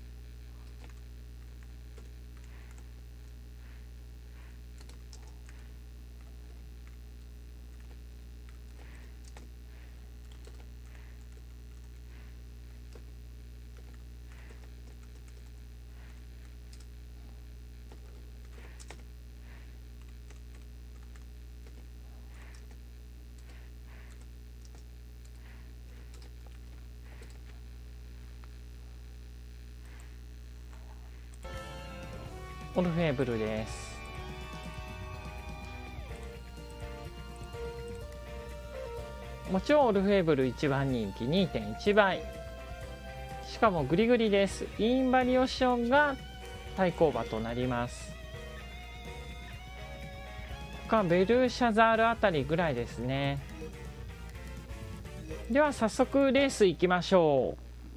オルフェーブルです。もちろんオルフェーブル1番人気 2.1 倍。しかもグリグリです。インバリオションが対抗馬となります。他ベルシャザールあたりぐらいですね。では早速レースいきましょ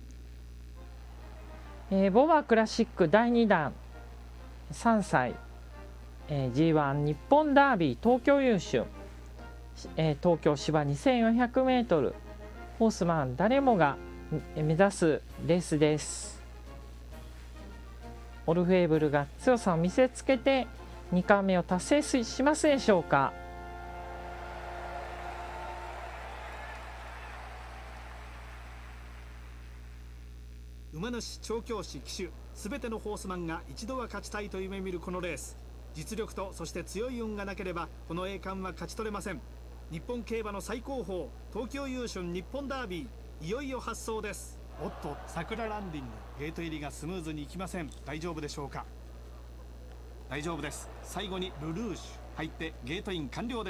う。ボバクラシック第2弾3歳、G1 日本ダービー東京優秀、東京芝 2400m、 ホースマン誰もが目指すレースです。 オルフェーブルが強さを見せつけて2冠目を達成しますでしょうか。 馬主、調教師、騎手、すべてのホースマンが一度は勝ちたいと夢見るこのレース。実力とそして強い運がなければこの栄冠は勝ち取れません。日本競馬の最高峰、東京優春日本ダービー、いよいよ発走です。おっと、桜ランディング、ゲート入りがスムーズにいきません。大丈夫でしょうか。大丈夫です。最後にルルーシュ入ってゲートイン完了です。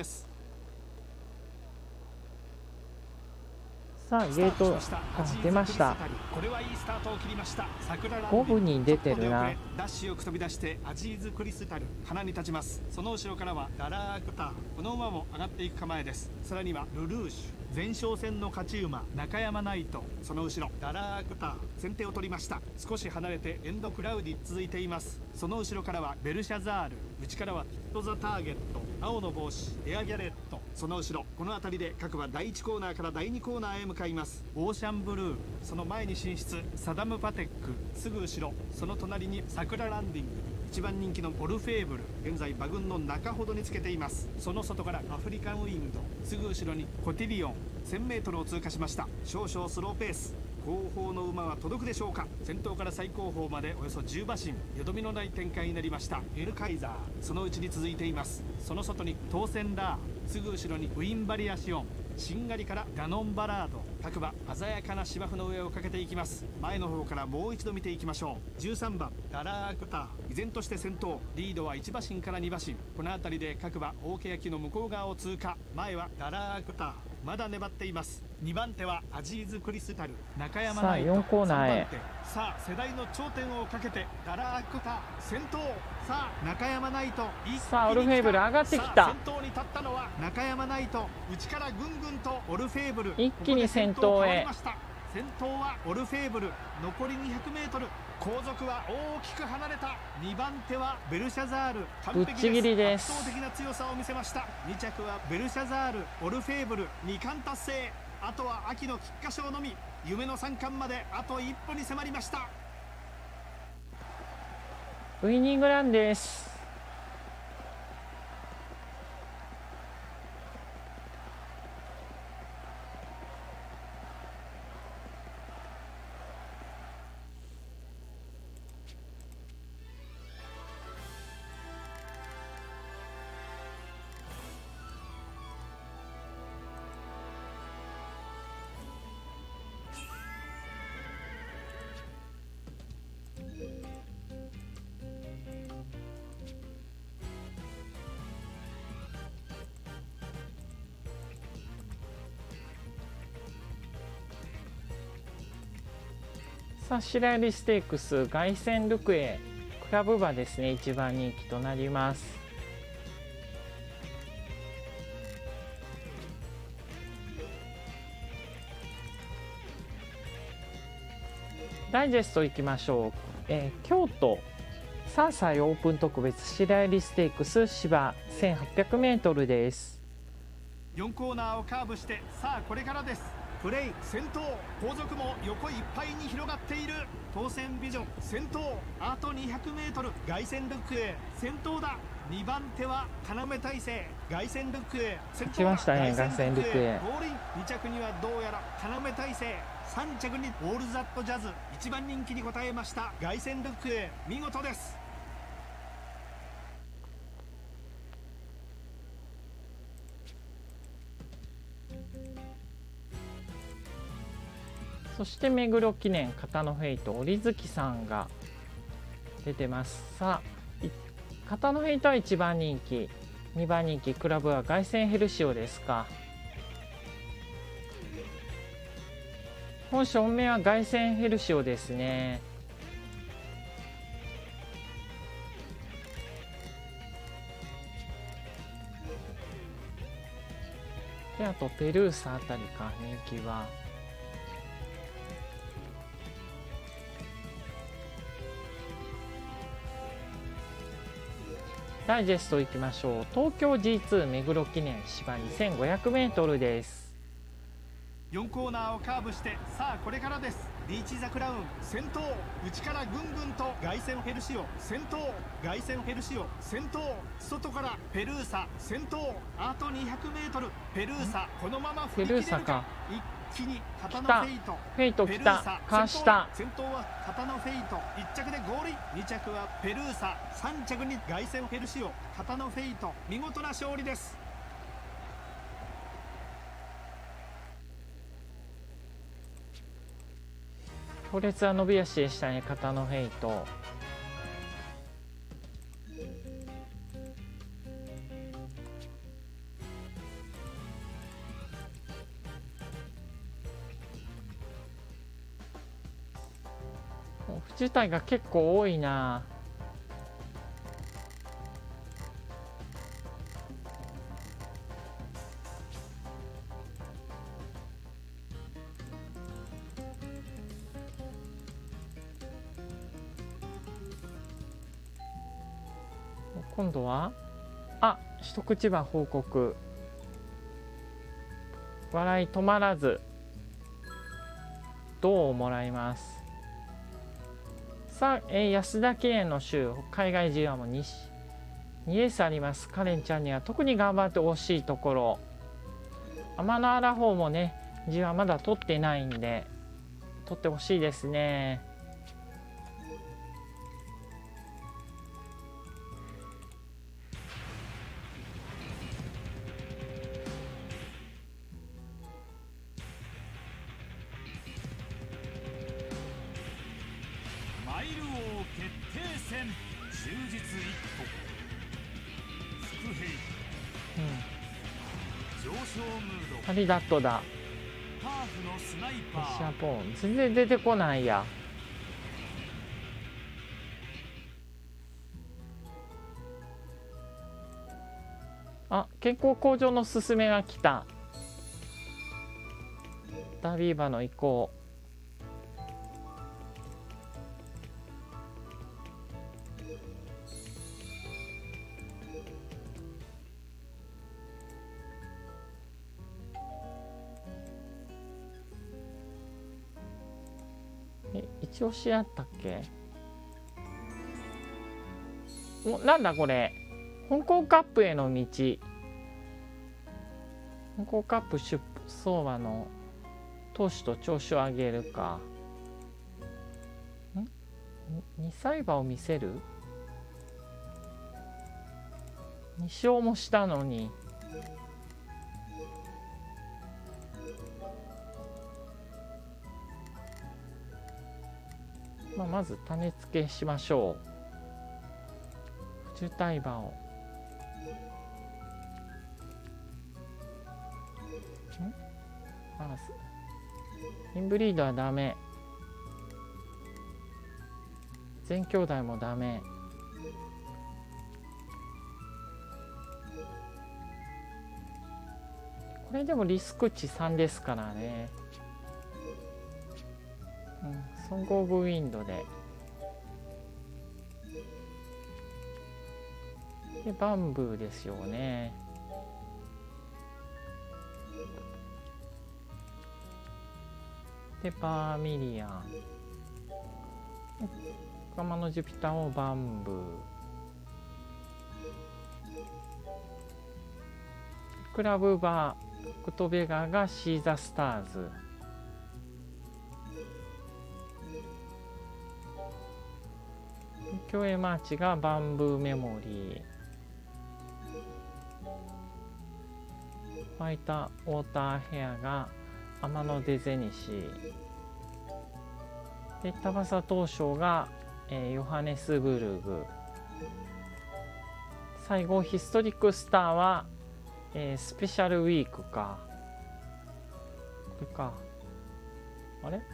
さあゲート出ました。 これはいいスタートを切りました。 5分に出てるな。 ダッシュよく飛び出してアジーズクリスタル、花に立ちます。その後ろからはダラークター、この馬も上がっていく構えです。さらにはルルーシュ、前哨戦の勝ち馬中山ナイト、その後ろダラークター、先手を取りました。少し離れてエンドクラウディ続いています。その後ろからはベルシャザール、内からはピットザターゲット、青の帽子エアギャレット、その後ろこの辺りで各馬第1コーナーから第2コーナーへ向かいます。オーシャンブルー、その前に進出サダムパテック、すぐ後ろその隣に桜ランディング、一番人気のオルフェーブル、現在馬群の中ほどにつけています。その外からアフリカンウィンド、すぐ後ろにコティリオン、 1000m を通過しました。少々スローペース、後方の馬は届くでしょうか。先頭から最後方までおよそ10馬身、よどみのない展開になりました。エルカイザー、そのうちに続いています。その外に当選ラー、すぐ後ろにウィンバリアシオン、しんがりからダノンバラード、各馬鮮やかな芝生の上をかけていきます。前の方からもう一度見ていきましょう。13番ダラークター、依然として先頭、リードは1馬身から2馬身、この辺りで各馬大欅の向こう側を通過。前はダラークター、まだ粘っています。2番手はアジーズクリスタル、中山ナイト、 さあ4コーナーへ。 さあ世代の頂点をかけてダラークター先頭。さあ中山ナイト、 さあオルフェーブル上がってきた。 先頭に立ったのは中山ナイト、内からぐんぐんとオルフェーブル、 一気に先頭へ。 先頭はオルフェーブル、残り 200m、 後続は大きく離れた。2番手はベルシャザール、 ぶっちぎりです。 圧倒的な強さを見せました。2着はベルシャザール、オルフェーブル、2冠達成。あとは秋の菊花賞のみ、夢の3冠まであと一歩に迫りました。 ウイニングランです。さあ白百合ステークス凱旋ルクエクラブ馬ですね、一番人気となります。ダイジェストいきましょう。京都3歳オープン特別白百合ステークス芝 1800m です。 4コーナーをカーブして、さあこれからです。プレイ先頭、後続も横いっぱいに広がっている。当選ビジョン先頭、あと 200m、 凱旋ルックへ先頭だ。2番手は要大勢、凱旋ルックへ先頭だ。 来ましたね、凱旋ルックへ。 ゴールイン。2着にはどうやら要大勢、3着にオールザットジャズ、1番人気に応えました凱旋ルックへ、見事です。 そして目黒記念片野フェイト折月さんが出てます。さあ片野フェイトは1番人気、2番人気クラブは凱旋ヘルシオですか。本正面は凱旋ヘルシオですね。であとペルーサあたりか人気は。ダイジェストいきましょう。東京 G2 目黒記念芝 2500m です。 4コーナーをカーブして、さあこれからです。リーチザクラウン先頭、内からぐんぐんと凱旋ヘルシオ先頭、凱旋ヘルシオ先頭、外からペルーサ先頭、あと 200m。 ペルーサこのまま振り切れるか。一気に片野フェイト、 フェイト来た、かした。 先頭は片野フェイト、1着でゴールイン。2着はペルーサ、3着に凱旋ヘルシオ、片野フェイト、見事な勝利です。 強烈な伸び足でしたね、片野フェイト。自体が結構多いな。今度は一口歯報告。笑い止まらず銅をもらいます。さあ、安田記念の週海外 G1 も2レースあります。カレンちゃんには特に頑張ってほしいところ。天の荒方もね G1 まだ取ってないんで取ってほしいですね。 マイル王決定戦、忠実一歩伏兵、上昇ムード、 ハリダットだ。 ハーフのスナイパシャー、 ポン全然出てこないや。健康向上のすすめが来た。ダービー馬の移行。一押しあったっけ。なんだこれ。香港カップへの道。香港カップ出走馬の投手と調子を上げるか。2歳馬を見せる。2勝もしたのに。まず種付けしましょう。中体馬を。インブリードはダメ。全兄弟もダメ。これでもリスク値3ですからね。ソング・オブ・ウィンドで。でバンブーですよね。でバーミリアン。仲間のジュピターもバンブー。クラブバークトベガがシーザスターズ。競泳マーチがバンブーメモリー。ファイターウォーターヘアが天野デゼニシ。でタバサ東証が、ヨハネスブルグ。最後ヒストリックスターは、スペシャルウィークか。これか。あれ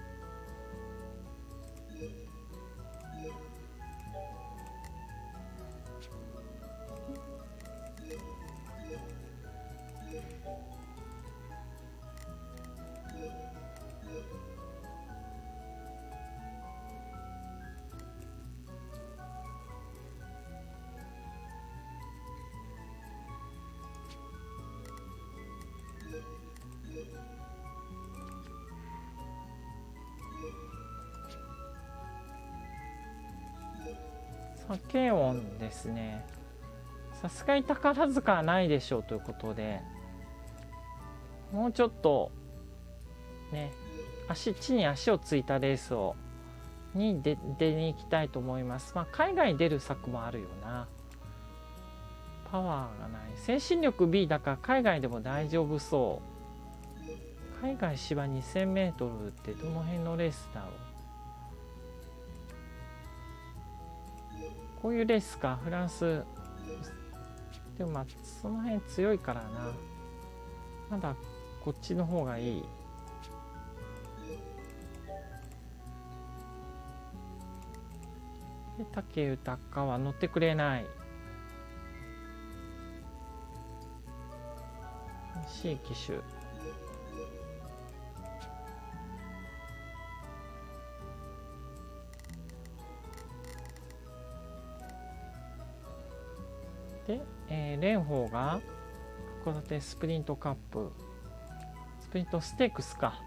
軽音ですね。さすがに宝塚はないでしょうということで、もうちょっとね、地に足をついたレースに出に行きたいと思います。まあ海外に出る策もあるよな。パワーがない。精神力 B だから海外でも大丈夫そう。海外芝 2000m ってどの辺のレースだろう。こういうレースか。フランスでもまあその辺強いからな。まだこっちの方がいい。で武豊は乗ってくれない。C 機種。で、蓮舫が函館スプリントカップ、スプリントステークスか。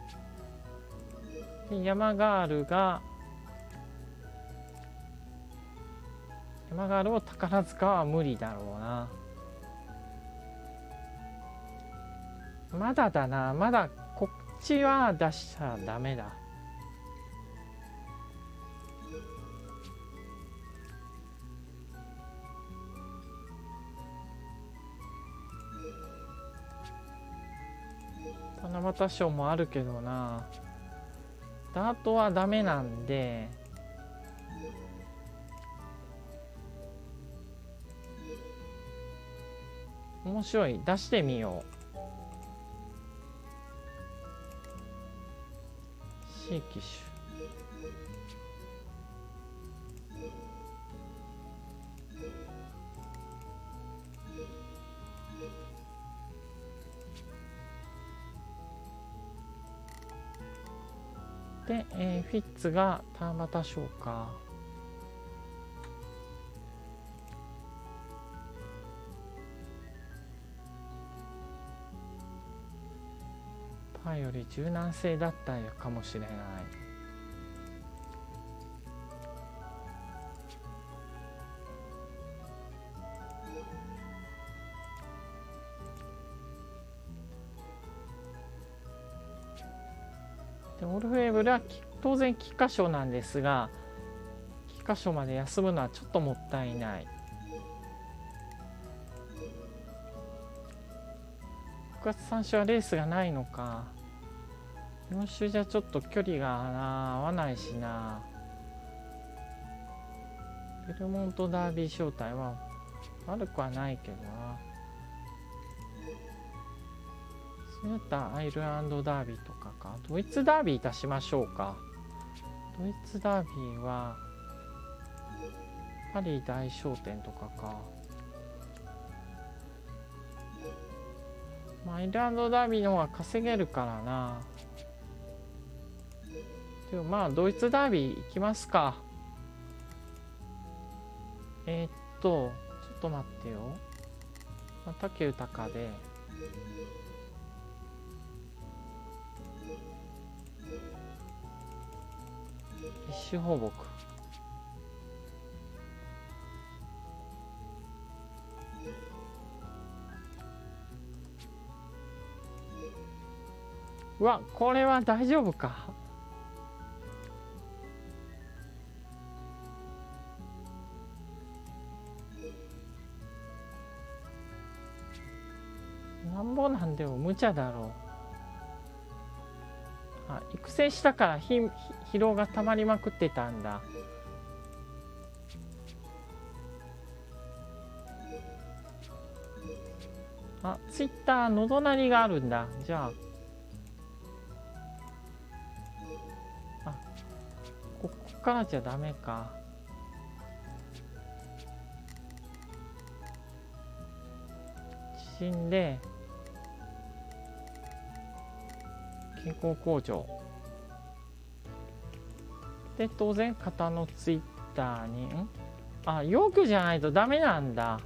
で山ガールを宝塚は無理だろうな。まだだな。まだこっちは出しちゃダメだ。七夕賞もあるけどな。ダートはダメなんで、面白い。出してみよう。C 機種。で、フィッツが七夕賞か。パーより柔軟性だったかもしれない。でオルフェーブルは当然菊花賞なんですが、菊花賞まで休むのはちょっともったいない。6月3週はレースがないのか。4週じゃちょっと距離が合わないしな。ベルモントダービー招待は悪くはないけどな。そうやったらアイルランドダービーとかか。ドイツダービー出しましょうか。ドイツダービーはパリ大商店とかか。まあ、アイルランドダービーの方が稼げるからな。でもまあドイツダービー行きますか。ちょっと待ってよ。武豊で一種放牧。うわ、これは大丈夫か。なんぼなんでも無茶だろう。あ、育成したから疲労がたまりまくってたんだ。あ、ツイッターのどなりがあるんだ。じゃあ、ここからじゃダメか。地震で健康向上で、当然型のツイッターにヨークじゃないとダメなんだ。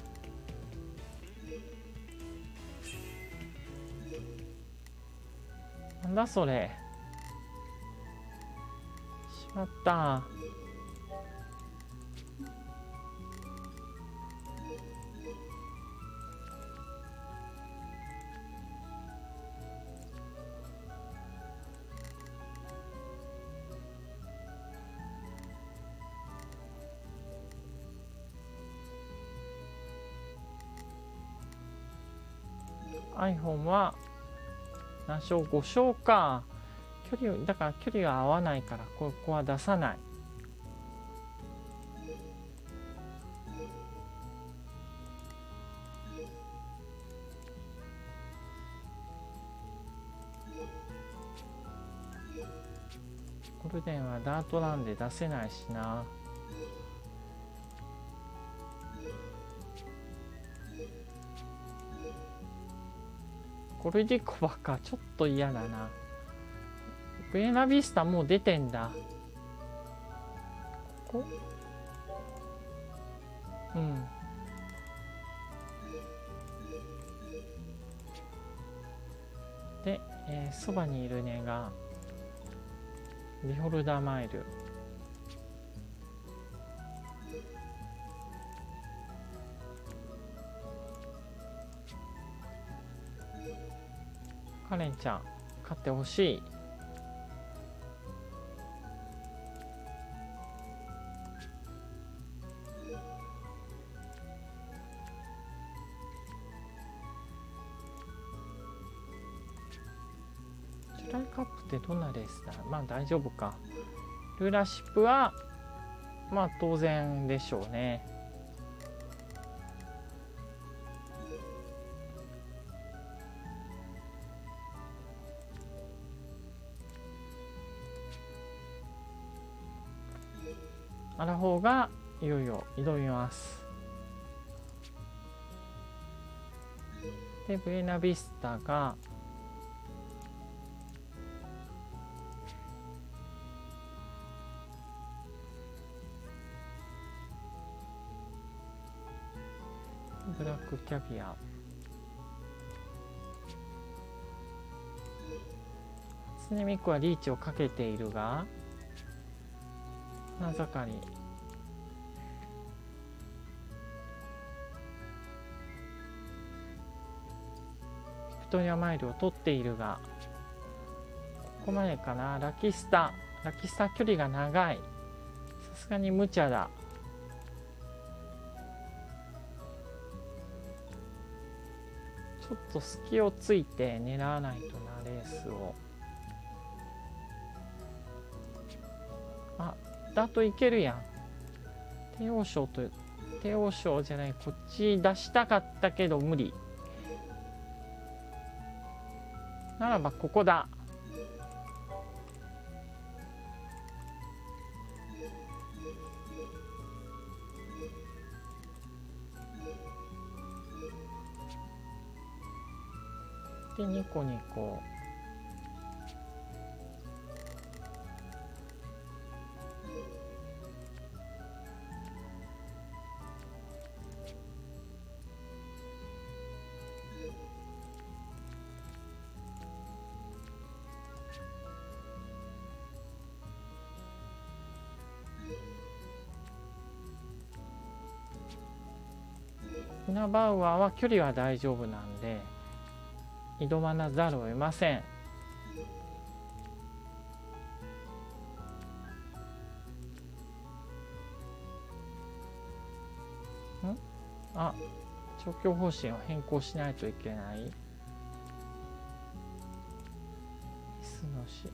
なんだそれ。しまった。 iPhone は何勝5勝か。距離だから距離が合わないからここは出さない。ゴールデンはダートランで出せないしな。コルディコバか、ちょっと嫌だな。ブエナビスタもう出てんだ。ここ、うん。で、そばにいるねがビホルダーマイル。カレンちゃん勝ってほしい。ジュライカップってどんなレースだ。まあ大丈夫か。ルーラーシップはまあ当然でしょうね。アラフォーがいよいよ挑みます。でブエナビスタがブラックキャビア、初音ミクはリーチをかけているが花盛り。ビクトリアマイルを取っているがここまでかな。ラキスタ距離が長い。さすがに無茶だ。ちょっと隙をついて狙わないとな、レースを。あ、だといけるやん。帝王賞じゃない、こっち出したかったけど無理。ならばここだ。でニコニコ。ヒナバウアーは距離は大丈夫なんで挑まなざるを得ません。あ、調教方針を変更しないといけない。椅子のし、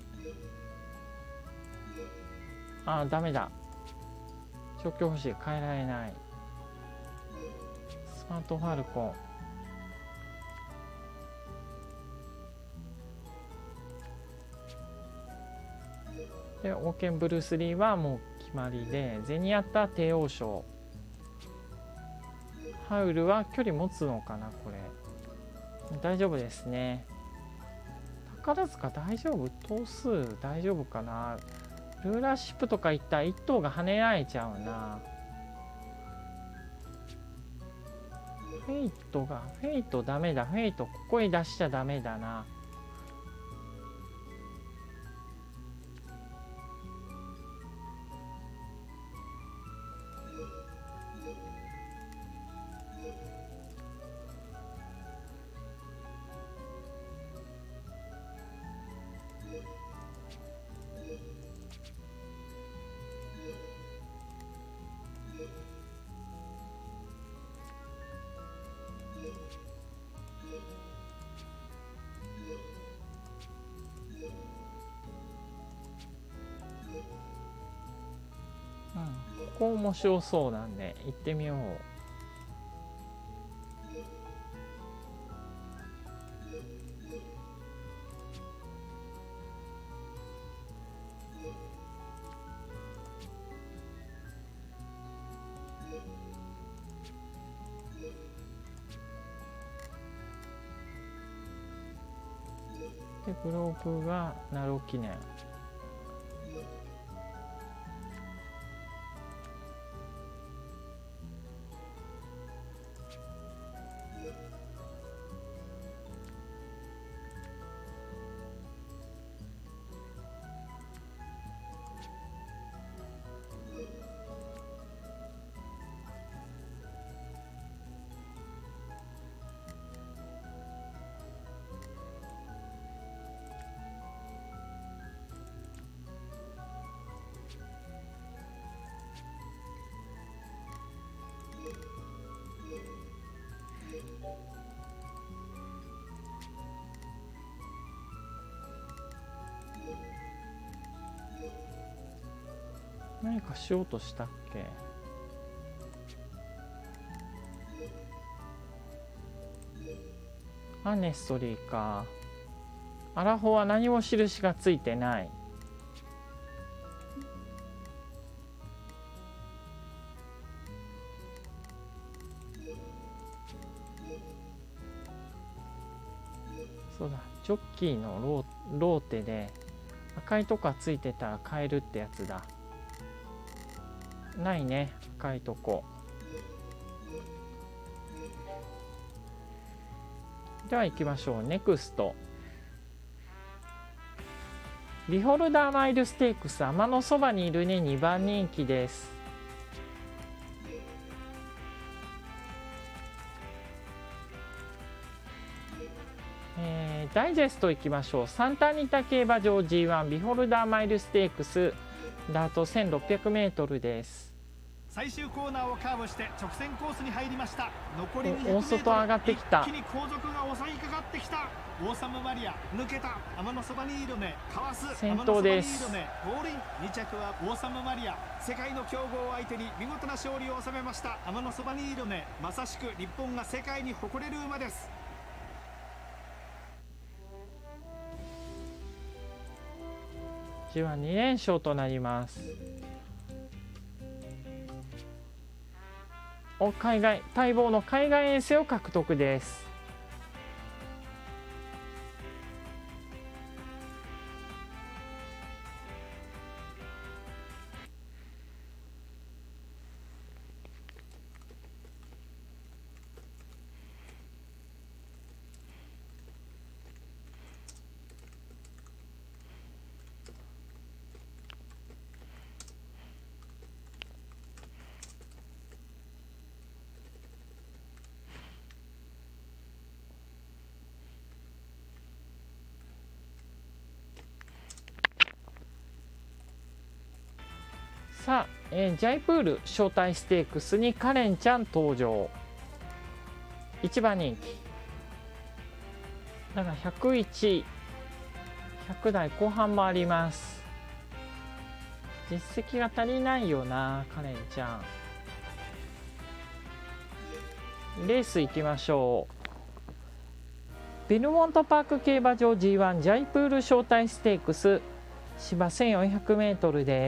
あ、ダメだ。調教方針変えられない。スマートファルコン。でオーケンブルース・リーはもう決まりで、ゼニアタ帝王賞。ハウルは距離持つのかな。これ大丈夫ですね。宝塚大丈夫、頭数大丈夫かな。ルーラーシップとかいったら1頭が跳ねられちゃうな。フェイトダメだ。フェイトここに出しちゃダメだな。 こ面白そうなんで行ってみよう。でグローブがナロ記念。何かしようとしたっけ。アネストリーか。アラフォは何も印がついてない。そうだ、ジョッキーのローテで赤いとこがついてたら変えるってやつだ。ないね、赤いとこ。では行きましょう。ネクストビホルダーマイルステークス、天のそばにいるね、2番人気です。ダイジェストいきましょう。サンタニタ競馬場 G1 ビホルダーマイルステークス、ダート 1600m です。 最終コーナーをカーブして直線コースに入りました。残り200m、 大外上がってきた。 一気に後続が襲いかかってきた。オーサムマリア抜けた。天のそばにいるね、かわす。 先頭です。 ゴールイン。2着はオーサムマリア。世界の強豪を相手に見事な勝利を収めました。天のそばにいるね、まさしく日本が世界に誇れる馬です。 G1 2連勝となります。海外待望の海外遠征を獲得です。さあ、ジャイプール招待ステークスにカレンちゃん登場。1番人気だから101、100台後半もあります。実績が足りないよな、カレンちゃん。レース行きましょう。ベルモントパーク競馬場 G1 ジャイプール招待ステークス、芝 1400m です。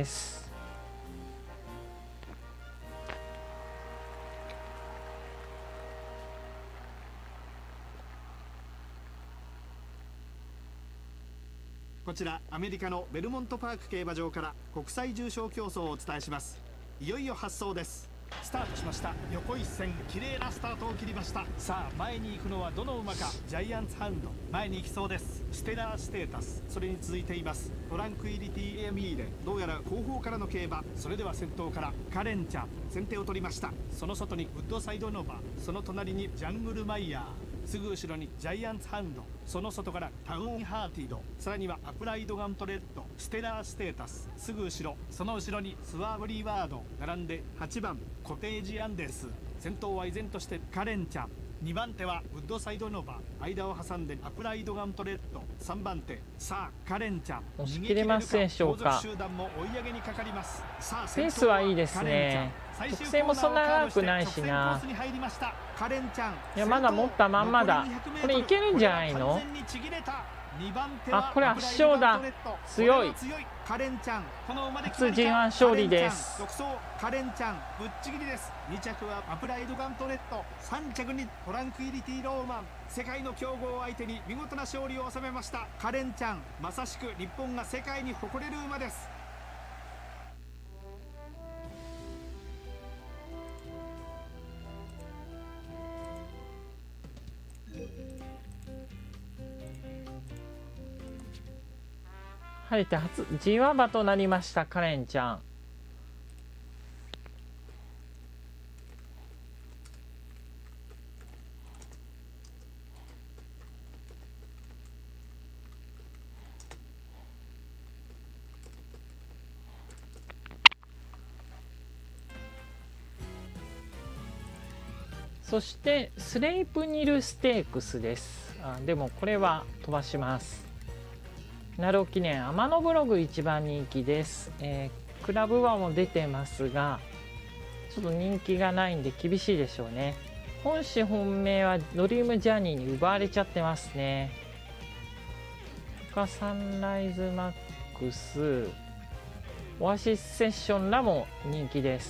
こちらアメリカのベルモントパーク競馬場から国際重賞競争をお伝えします。いよいよ発走です。スタートしました。横一線、綺麗なスタートを切りました。さあ前に行くのはどの馬か。ジャイアンツハウンド前に行きそうです。ステラーステータス、それに続いていますトランクイリティエミーレ。どうやら後方からの競馬。それでは先頭からカレンちゃん先手を取りました。その外にウッドサイドノバ、その隣にジャングルマイヤー、すぐ後ろにジャイアンツハウンド、その外からタウンハーティード、さらにはアプライドガントレッド、ステラーステータス、すぐ後ろ、その後ろにスワーブリーワード、並んで8番コテージアンデス。先頭は依然としてカレンちゃん。 2番手はウッドサイドノバ、間を挟んでアプライドガントレッド。3番手、さあカレンちゃん押し切れますでしょうか。 後続集団も追い上げにかかります。さあペースはいいですね。直線もそんな長くないしな。いやまだ持ったまんまだ。これいけるんじゃないの。あ、これ圧勝だ。強い。初 G1 勝利です。 独走カレンちゃんぶっちぎりです。2着はアプライドガントレッド、3着にトランクイリティローマン。世界の強豪相手に見事な勝利を収めましたカレンちゃん。まさしく日本が世界に誇れる馬です。 晴れて初 G1 馬となりましたカレンちゃん。そしてスレイプニルステークスです。でもこれは飛ばします。ナロ記念天野ブログ一番人気です。クラブ馬も出てますがちょっと人気がないんで厳しいでしょうね。本誌本命はドリームジャーニーに奪われちゃってますね。他サンライズマックス、オアシスセッションらも人気です。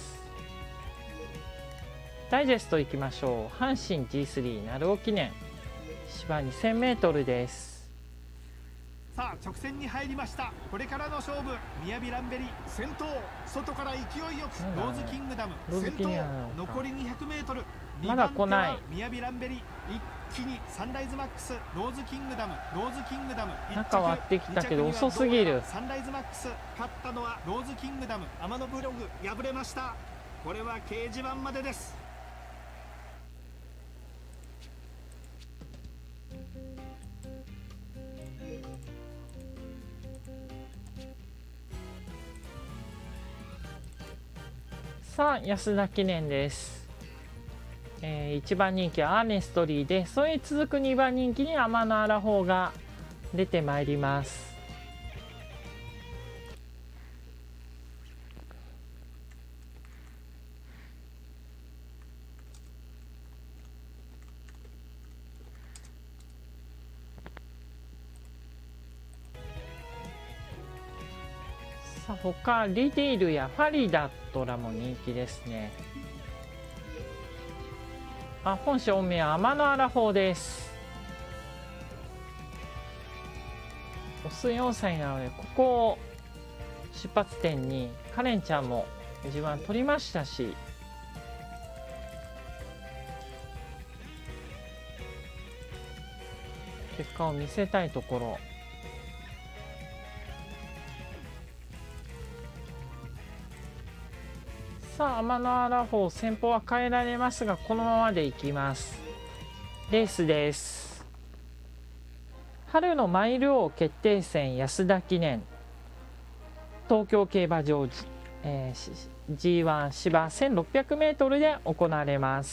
ダイジェストいきましょう。阪神 G3 鳴尾記念芝 2000m です。 さあ直線に入りました。これからの勝負、ミヤビランベリ先頭、外から勢いよくローズキングダム先頭、残り 200m。 まだ来ない。 ミヤビランベリ一気にサンライズマックス、ローズキングダム中割ってきたけど遅すぎる。 サンライズマックス勝ったのはローズキングダム。天野ブログ敗れました。これは掲示板までです。 さあ安田記念です。1番人気はアーネストリーで、それに続く2番人気に天野アラフォーが出てまいります。さあ他リディールやファリダットらも人気ですね。本誌本命は天野アラフォーです。オス4歳なのでここを出発点にカレンちゃんも自分は取りましたし、結果を見せたいところ。さあ天野アラフォー先方は変えられますがこのままでいきます。レースです。春のマイル王決定戦安田記念東京競馬場、G1 芝 1600m で行われます。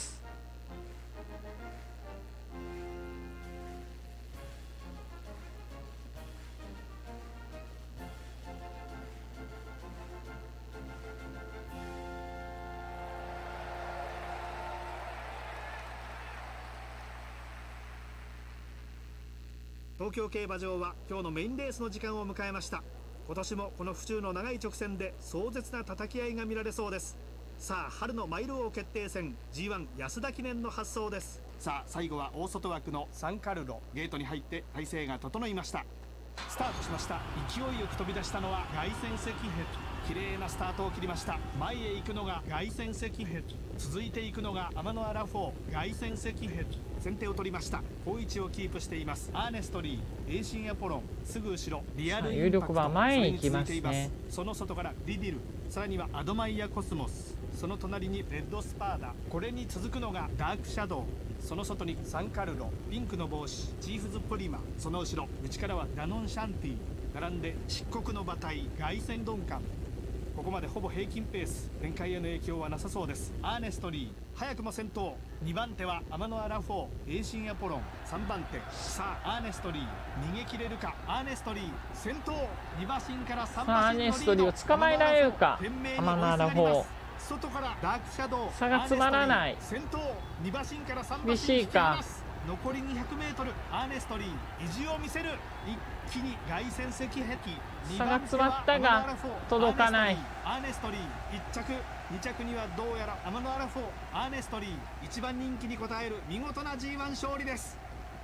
東京競馬場は今日のメインレースの時間を迎えました。今年もこの府中の長い直線で壮絶な叩き合いが見られそうです。さあ春のマイル王決定戦 G1 安田記念の発走です。さあ最後は大外枠のサンカルロ、ゲートに入って体勢が整いました。スタートしました。勢いよく飛び出したのは凱旋石ヘッド、綺麗なスタートを切りました。前へ行くのが凱旋石ヘッド、続いていくのが天野アラフォー、凱旋石ヘッド、先手を取りました。好位置をキープしています。アーネストリー、エイシンアポロン、すぐ後ろリアルインパクト、 有力馬前に行きますね。 その外からリディル、さらにはアドマイヤコスモス、その隣にレッドスパーダ、これに続くのがダークシャドウ、その外にサンカルロ、ピンクの帽子チーフズプリマ、その後ろ内からはダノンシャンティ、並んで漆黒の馬体凱旋ドンカン、 ここまでほぼ平均ペース、展開への影響はなさそうです。アーネストリー早くも先頭、2番手はアマノアラフォー、エイシンアポロン、3番手。さあアーネストリー逃げ切れるか。アーネストリー先頭、2馬身から3馬身のリード。 さあアーネストリーを捕まえられるか。アマノアラフォー、 外からダークシャドウ、 差がつまらない。 先頭、2馬身から3馬身厳しいか。 残り 200m、 アーネストリー意地を見せる。一気に凱旋石壁、 差が詰まったが届かない。 アーネストリー1着、2着にはどうやらアマノアラフォー。アーネストリー一番人気に応える見事な G1 勝利です。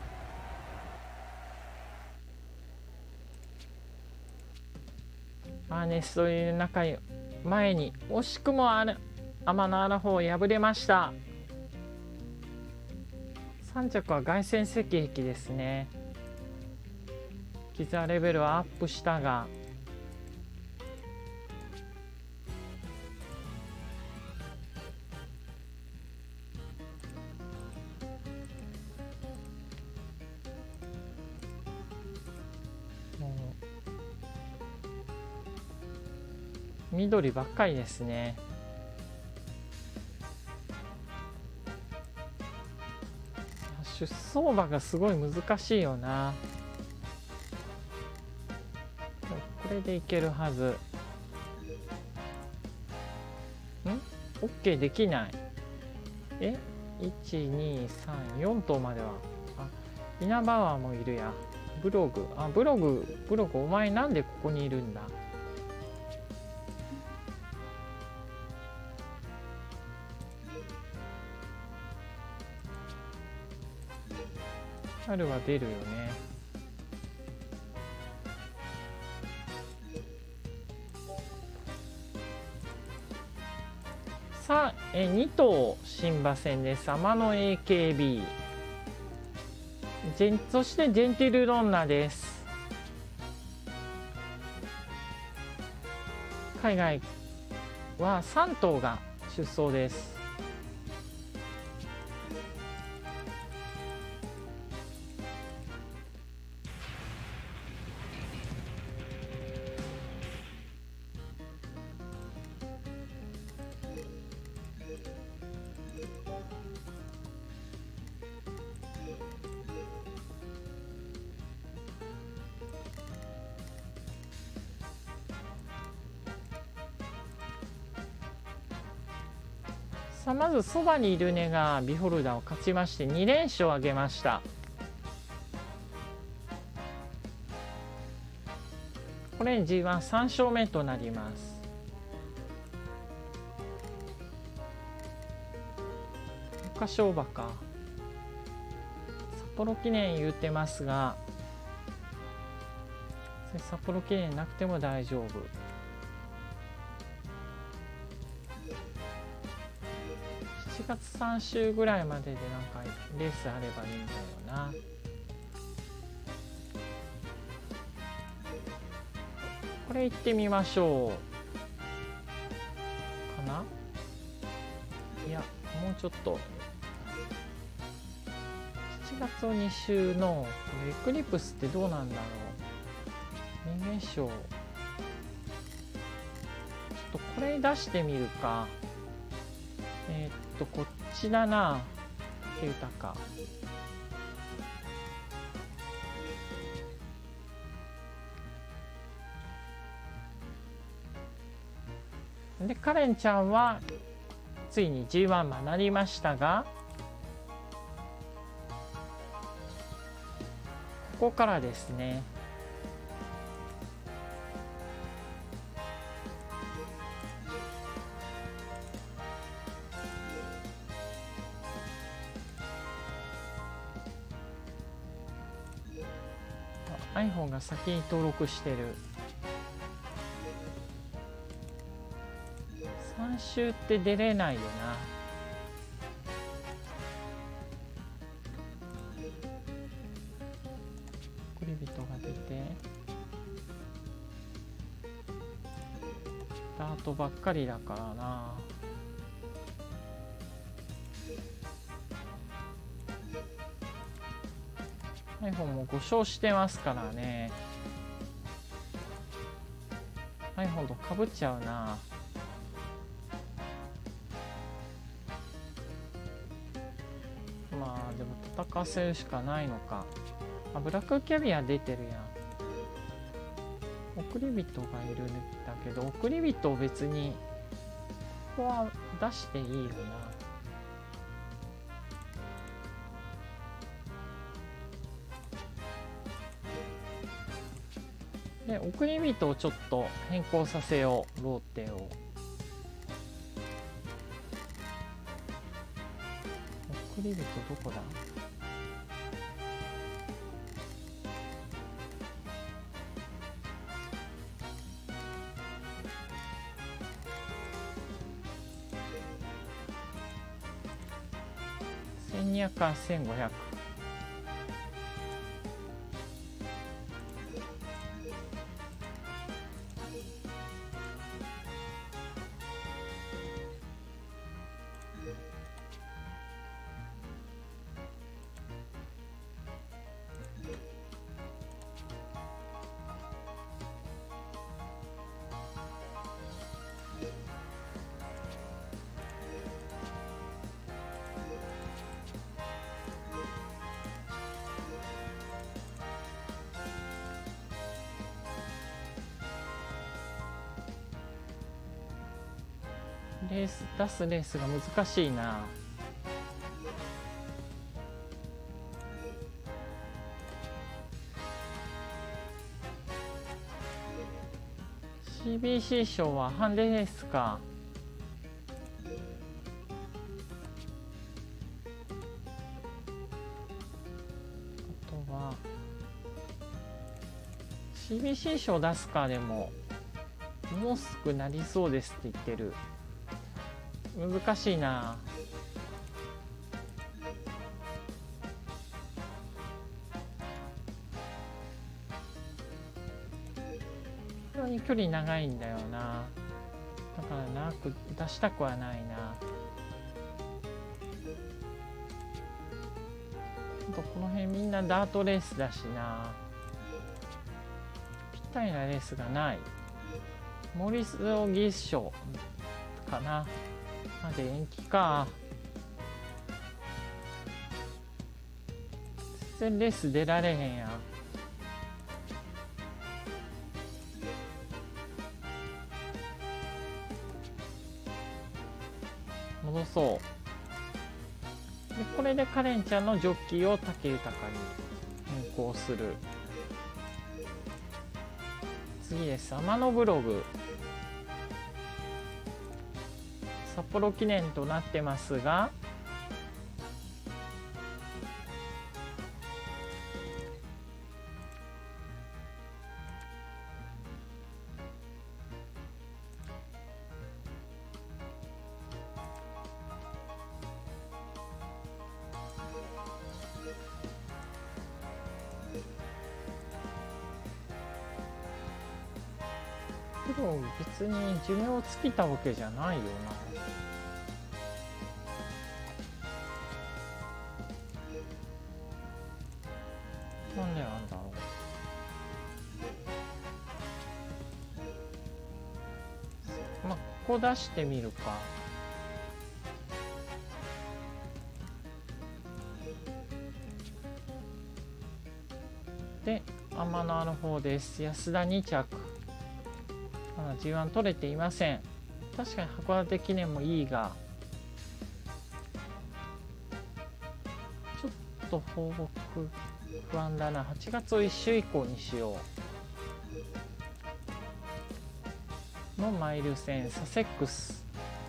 アーネストリーの中に前に惜しくもアマノアラフォー敗れました。3着は凱旋石壁ですね。キザレベルはアップしたが、緑ばっかりですね。出走馬がすごい難しいよな。これでいけるはず。OK できない。123 4頭までは。イナバワーもいるや。ブログお前なんでここにいるんだ。春は出るよね。さあ、2頭新馬戦です。天野 AKB、そしてジェンティルロンナです。海外は3頭が出走です。さあまずそばにいるねがビホルダーを勝ちまして2連勝を挙げました。これ G13 勝目となります。他勝馬か。札幌記念言ってますが、札幌記念なくても大丈夫。7月3週ぐらいまででなんかレースあればいいんだよな。これ行ってみましょうかな。いやもうちょっと7月2週のエクリプスってどうなんだろう。人間賞ちょっとこれ出してみるか。こっちだな。竹豊で、カレンちゃんはついに G1 になりましたが、ここからですね。iPhone が先に登録してる。3週って出れないよな。送り人が出てスタートばっかりだからな。iPhone も5勝してますからね。 ハイホンドかぶっちゃうな。まあでも戦わせるしかないのか。あ、ブラックキャビア出てるやん。送り人がいるんだけど、送り人を別にここは出していいよな。で、送り人をちょっと変更させよう、ローテを。送り人どこだ？1200から1500。レース出すレースが難しいな。CBC 賞はハンデレースか。あとは CBC 賞出すか。でももうすぐなりそうですって言ってる。難しいな。非常に距離長いんだよな。だから長く出したくはないな。あとこの辺みんなダートレースだしな。ぴったりなレースがない。モリス・オギース賞かな。まで延期か。全然レース出られへんやん。戻そう。でこれでカレンちゃんのジョッキーを武豊に変更する。次です。天野ブログ。札幌記念となってますが、プロ別に寿命を尽きたわけじゃないよな。なんでなんだろう。まあここ出してみるか。で天野の方です。安田2着。まだ G1 取れていません。確かに函館記念もいいが、ちょっと放牧不安だな。8月を1週以降にしよう。のマイル戦サセックス。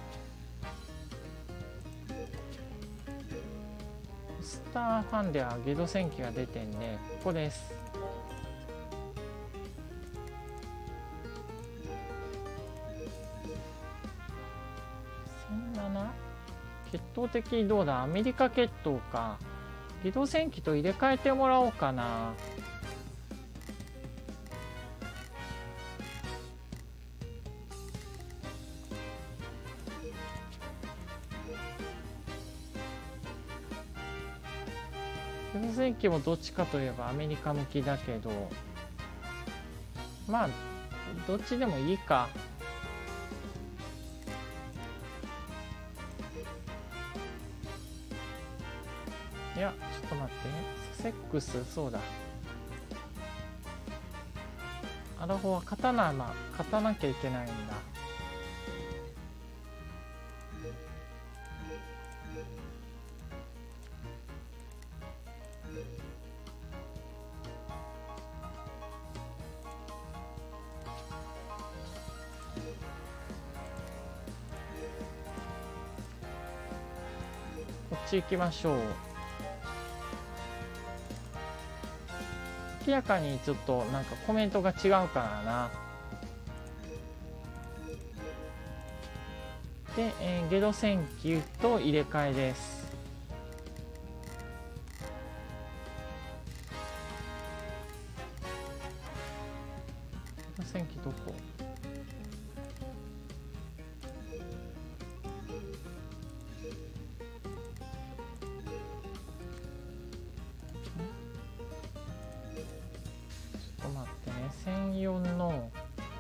スターファンではゲド戦記が出てんで、ここです。血統的にどうだ。アメリカ血統か。移動戦記と入れ替えてもらおうかな。移動戦記もどっちかといえばアメリカ向きだけど、まあどっちでもいいか。いや、ちょっと待って。サセックス、そうだ。アラフォーは勝たなきゃいけないんだ。こっち行きましょう。明らかにちょっとなんかコメントが違うからな。で、ゲド戦記と入れ替えです。ゲド戦記どこ？ちょっと待ってね。1004の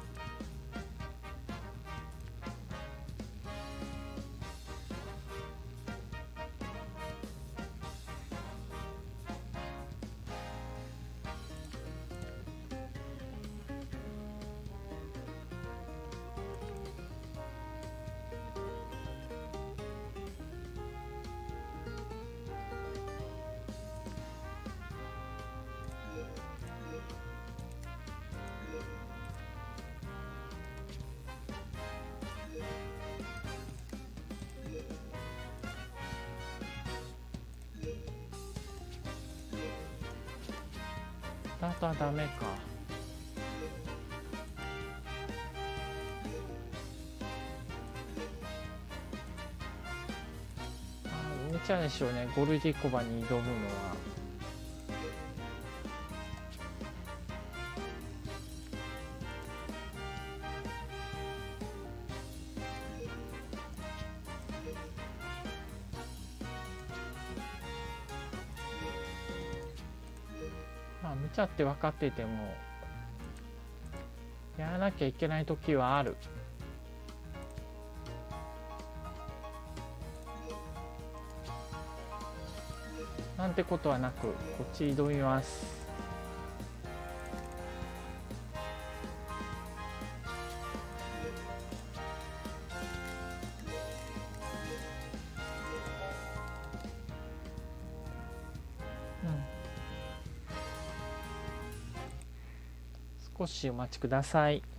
あとはダメか。無茶でしょうね、ゴルディコバに挑むのは。まあ無茶って分かっててもやらなきゃいけない時はある。なんてことはなくこっち挑みます。少しお待ちください。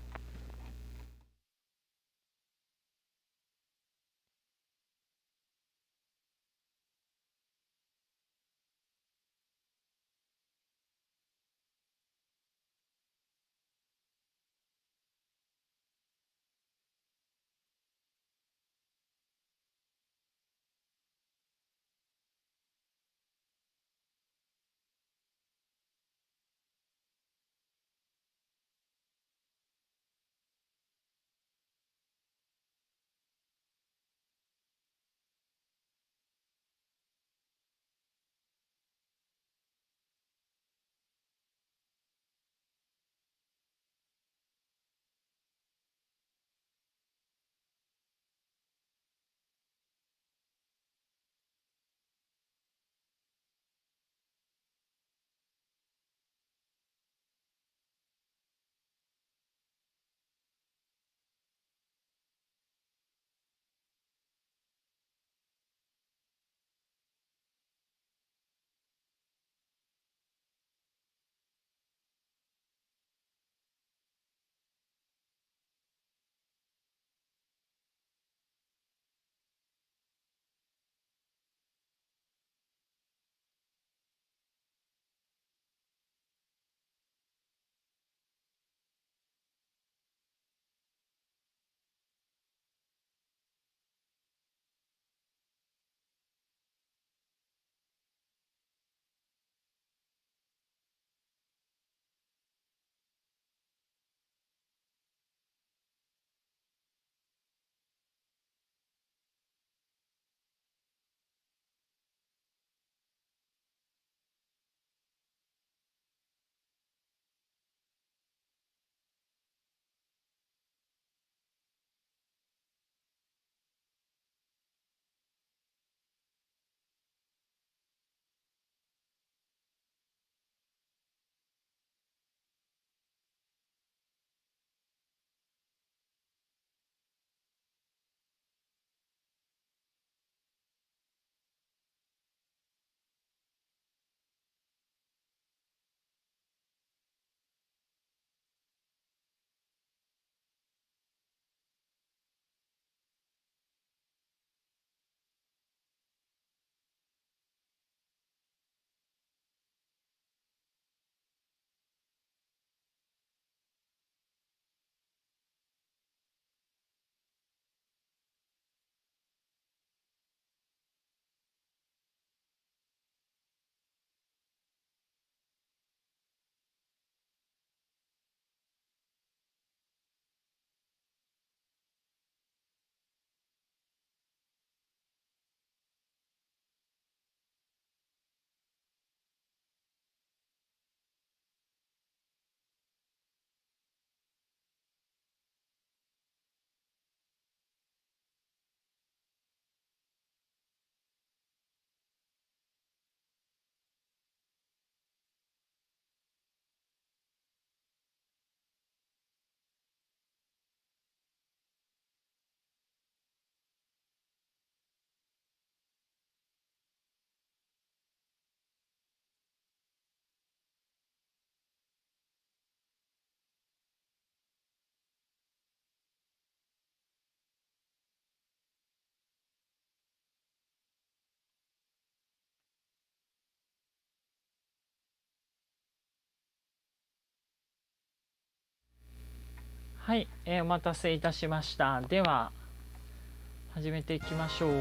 はい、お待たせいたしました。では始めていきましょう。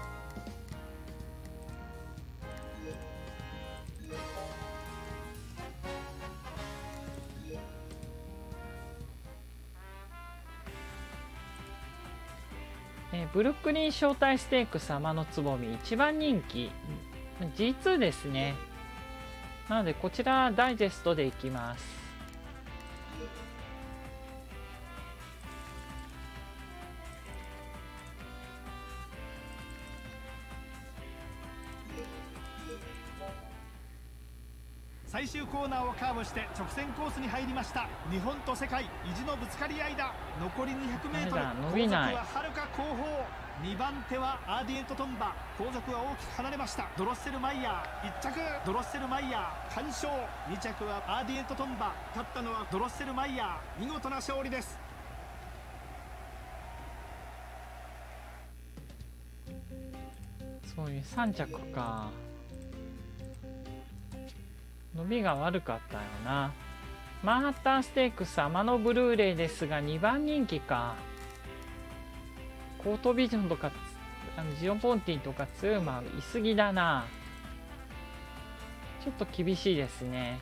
ブルックリン招待ステークス天のつぼみ一番人気 G2 ですね。なのでこちらダイジェストでいきます。 最終コーナーをカーブして直線コースに入りました。日本と世界意地のぶつかり合いだ。残り 200m、 後続ははるか後方。2番手はアーディエントトンバ。後続は大きく離れました。ドロッセルマイヤー1着、ドロッセルマイヤー完勝。2着はアーディエントトンバ。勝ったのはドロッセルマイヤー。見事な勝利です。 そういう3着か。伸びが悪かったよな。マンハッタンステークス天のブルーレイですが2番人気か。コートビジョンとかジオポンティとか強い馬いすぎだな。ちょっと厳しいですね。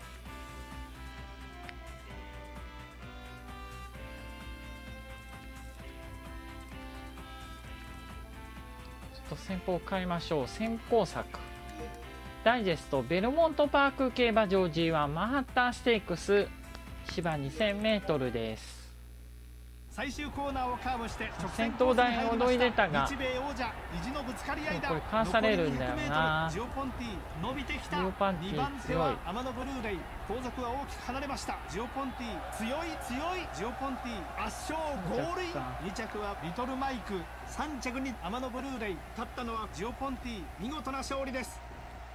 ちょっと先方を変えましょう。先行策ダイジェストベルモントパーク競馬場 G1 マンハッタンステークス芝 2000m です。 最終コーナーをカーブして先頭台に躍り出たが、 日米王者意地のぶつかり合いだ。 これかわされるんだよな。 ジオポンティ伸びてきた。 ジオポンティ 2番手は天のブルーレイ。後続は大きく離れました。ジオポンティ強い強い。ジオポンティ圧勝ゴールイン。2着はリトルマイク。3着に天のブルーレイ。勝ったのはジオポンティ。見事な勝利です。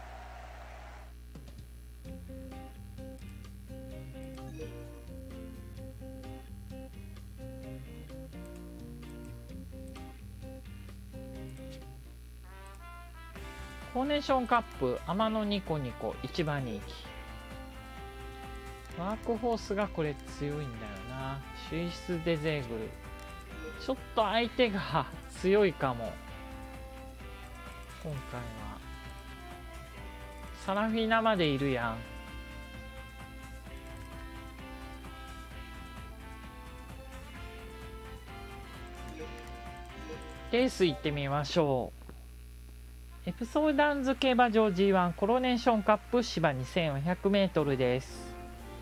コーネーションカップ天野ニコニコ一番人気。ワークホースがこれ強いんだよな。シュイスデゼーグルちょっと相手が強いかも。今回はサラフィナまでいるやん。レース行ってみましょう。エプソーダンズ競馬場 G1 コロネーションカップ芝 2400m です。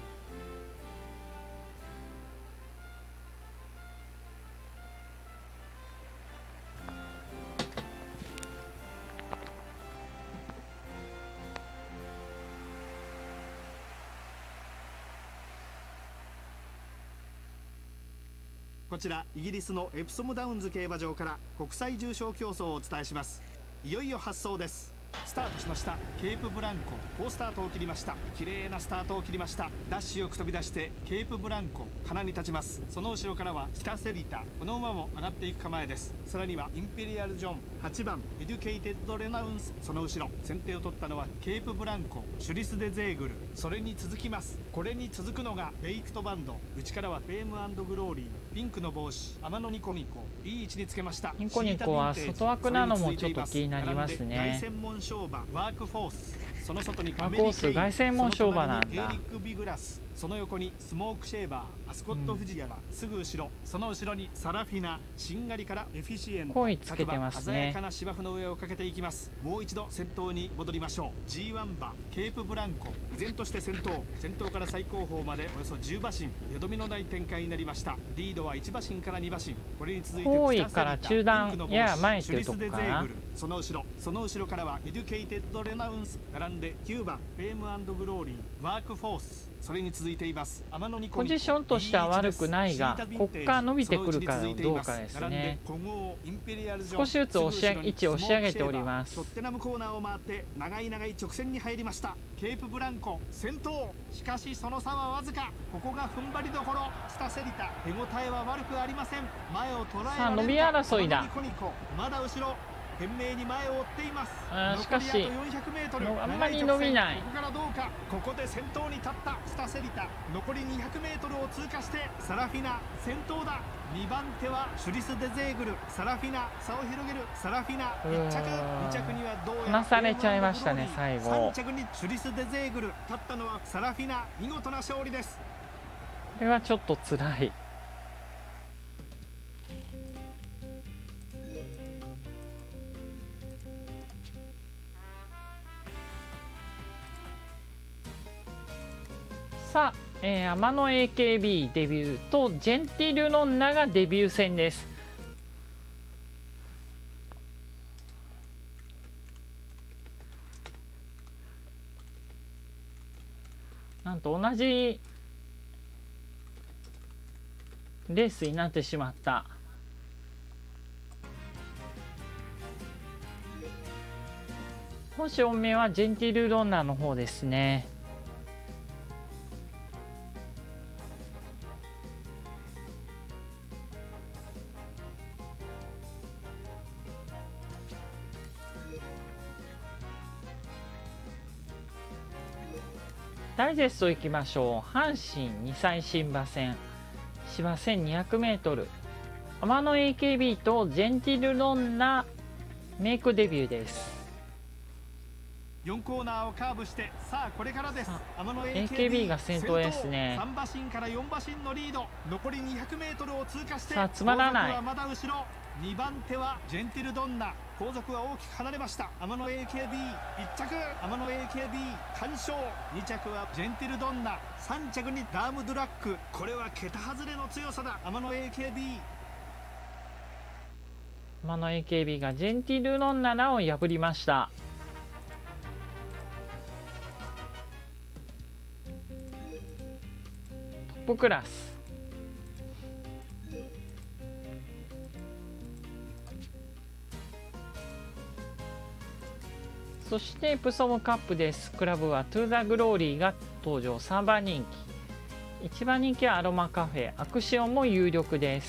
こちらイギリスのエプソムダウンズ競馬場から国際重賞競争をお伝えします。いよいよ発走です。スタートしました。ケープブランコ好スタートを切りました。綺麗なスタートを切りました。ダッシュよく飛び出してケープブランコ鼻に立ちます。その後ろからはスタセリタ。この馬も上がっていく構えです。さらにはインペリアルジョン8番エデュケイテッドレナウンス。その後ろ先手を取ったのはケープブランコシュリスデゼーグル。それに続きます。これに続くのがベイクトバンド。内からはフェーム&グローリー。ピンクの帽子天野ニコニコいい位置につけました。 ニコニコは外枠なのもちょっと気になりますね。 凱旋門賞馬ワークフォース。その外にワークフォース凱旋門賞馬なんだ。 エーリック・ビグラス。その横にスモークシェーバーアスコット・フジヤがすぐ後ろ。その後ろにサラフィナしんがりからエフィシエント。 声つけてますね。 鮮やかな芝生の上をかけていきます。もう一度先頭に戻りましょう。 G1 馬ケープブランコ依然として先頭から最高峰までおよそ10馬身よどみのない展開になりました。リードは1馬身から2馬身。これに続いて後位から中段やや前っていうとこかな。 その後ろからはエデュケイテッドレナウンス並んで9番フェーム&グローリーワークフォース。それに続いていますポジションとしては悪くないがここから伸びてくるかどうかですね。少しずつ位置を押し上げております。 トッテナムコーナーを回って長い直線に入りました。ケープブランコ先頭。しかしその差はわずか。ここが踏ん張りどころ。スタセリタ手応えは悪くありません。前を捉えられるか。 さあ伸び争いだ。 まだ後ろ懸命に前を追っています。 しかし残りあと400メートル、 あんまり伸びない。 ここからどうか。ここで先頭に立ったスタセリタ、残り200メートルを通過してサラフィナ先頭だ。2番手はシュリス・デゼーグル、サラフィナ差を広げる。サラフィナ1着、2着にはどうやら離されちゃいましたね最後。 3着にシュリス・デゼーグル、勝ったのはサラフィナ。見事な勝利です。 これはちょっとつらい。さあ、天野 AKB デビューとジェンティルノンナがデビュー戦です。なんと同じレースになってしまった。本命はジェンティルノンナの方ですね。ダイジェストいきましょう。阪神2歳新馬戦芝 1200m、 天野 AKB とジェンティルノンナメイクデビューです。 4コーナーをカーブして、さあこれからです。天野 AKB が先頭ですね。 3馬身から4馬身のリード、残り 200m を通過して、 さあつまらない。 後続はまだ後ろ。2番手はジェンティルドンナ、後続は大きく離れました。天野 AKB1 着、天野 AKB 完勝。2着はジェンティルドンナ、3着にダームドラッグ。これは桁外れの強さだ。天野 AKB、 天野 AKB がジェンティルノンナを破りました。トップクラス。そしてプソムカップです。クラブはトゥーザグローリーが登場。3番人気、1番人気はアロマカフェ、アクシオンも有力です。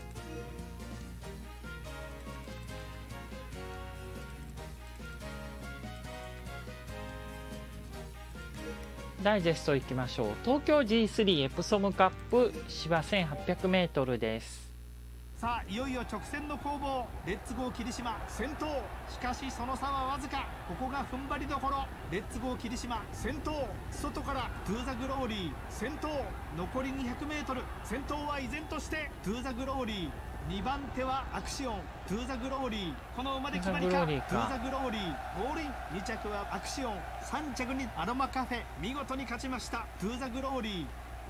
ダイジェストいきましょう。東京 G3 エプソムカップ芝 1800m です。 さあいよいよ直線の攻防。レッツゴー霧島先頭、しかしその差はわずか。ここが踏ん張りどころ。レッツゴー霧島先頭、外からトゥーザグローリー先頭、残り 200m、 先頭は依然としてトゥーザグローリー。2番手はアクシオン、トゥーザグローリー。この馬で決まりか。トゥーザグローリーゴールイン。2着はアクシオン、3着にアロマカフェ。見事に勝ちましたトゥーザグローリー。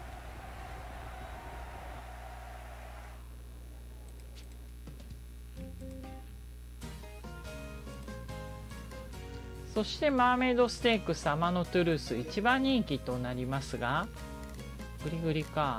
そしてマーメイドステークスアマノトゥルース1番人気となりますが、グリグリか。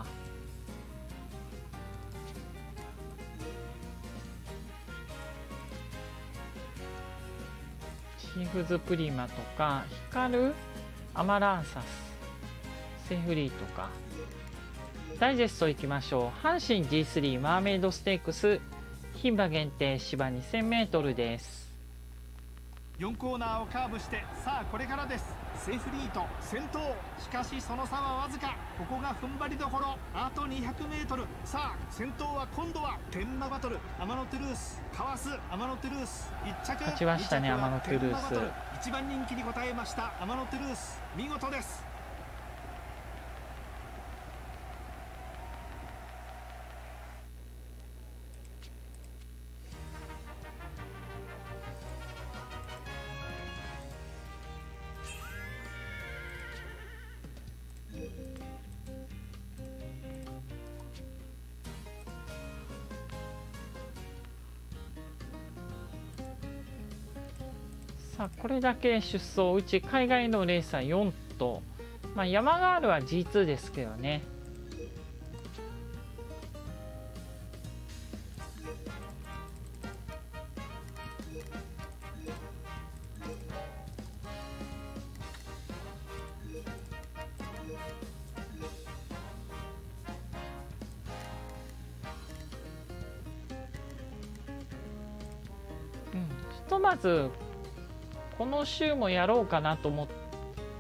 チーフズプリマとかヒカルアマランサスセーフリーとか。ダイジェストいきましょう。阪神 G3 マーメイドステークス牝馬限定芝 2000m です。 4コーナーをカーブして、さあこれからです。セーフリート先頭、しかしその差はわずか。ここが踏ん張りどころ。あと 200m。 さあ先頭は今度は天馬バトル。アマノトゥルースかわす。アマノトゥルース1着、 勝ちましたね。アマノトゥルース 1番人気に応えました。アマノトゥルース見事です。 さあこれだけ出走うち海外のレーサー4と、ヤマガールは G2 ですけどね。 とまずこの週もやろうかなと思って。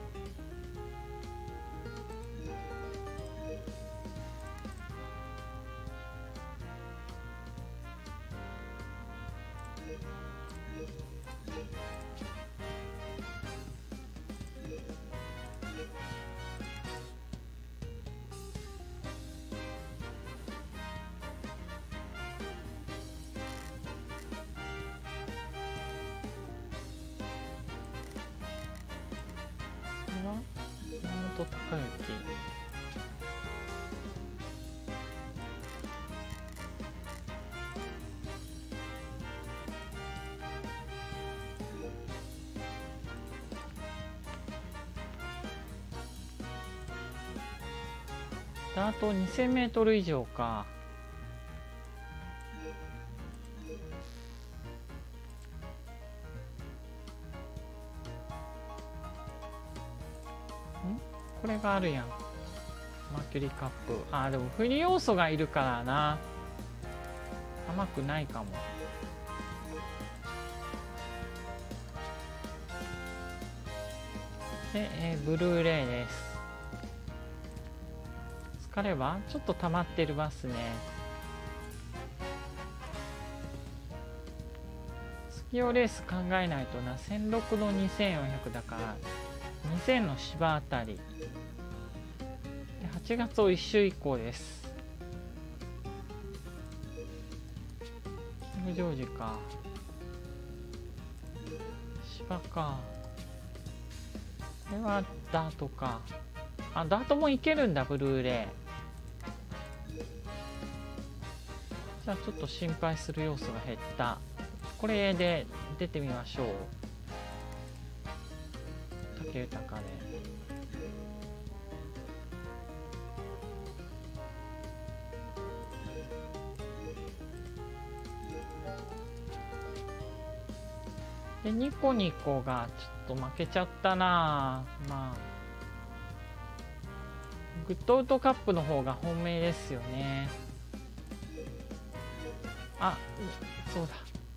山本隆之。ダート 2000m 以上か。これがあるやん。マーキュリーカップ。あ、でも不利要素がいるからな。甘くないかも。で、ブルーレイです。疲れはちょっと溜まってるますね。月用レース考えないとな。1006の2400だから2000の芝あたりで8月を1週以降です。キングジョージか芝か。これはダートか。あ、ダートもいけるんだ。ブルーレイ。じゃあちょっと心配する要素が減った。これで出てみましょう。竹豊で。ニコニコがちょっと負けちゃったな。まあグッドアウトカップの方が本命ですよね。あ、そう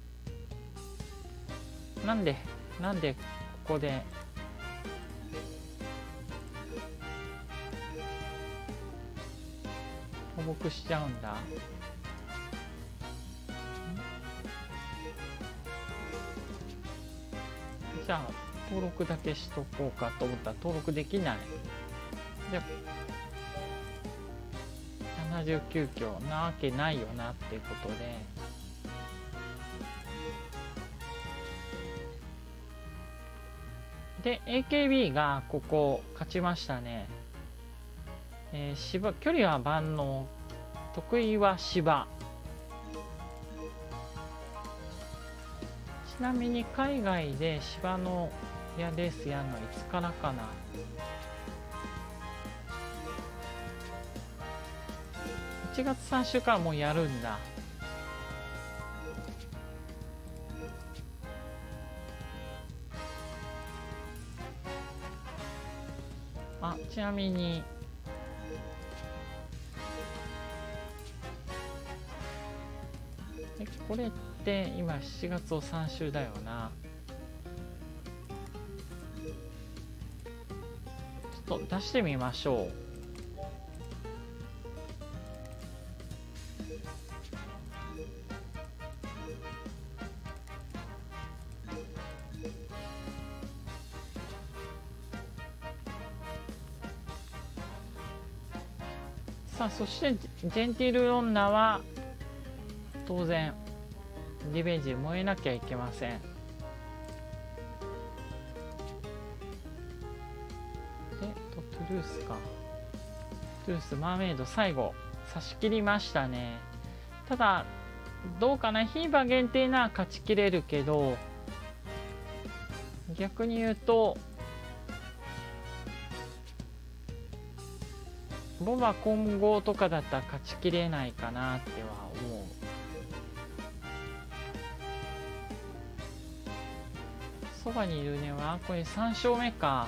だ。なんでここで放牧しちゃうんだ。じゃあ登録だけしとこうかと思ったら登録できない。じゃあ79強なわけないよなっていうことで。で AKB がここ勝ちましたね。距離は万能、得意は芝。ちなみに海外で芝のレースやるのいつからかな。1月3週からもうやるんだ。あ、ちなみにこれって今7月を3週だよな。ちょっと出してみましょう。さあ、そしてジェンティルロンナは当然リベンジ燃えなきゃいけません。でトゥルースか。トゥルースマーメイド最後差し切りましたね。ただどうかな、ヒーバー限定なら勝ちきれるけど、逆に言うとボバ混合とかだったら勝ちきれないかなっては思う。そばにいるねはこれ3勝目か。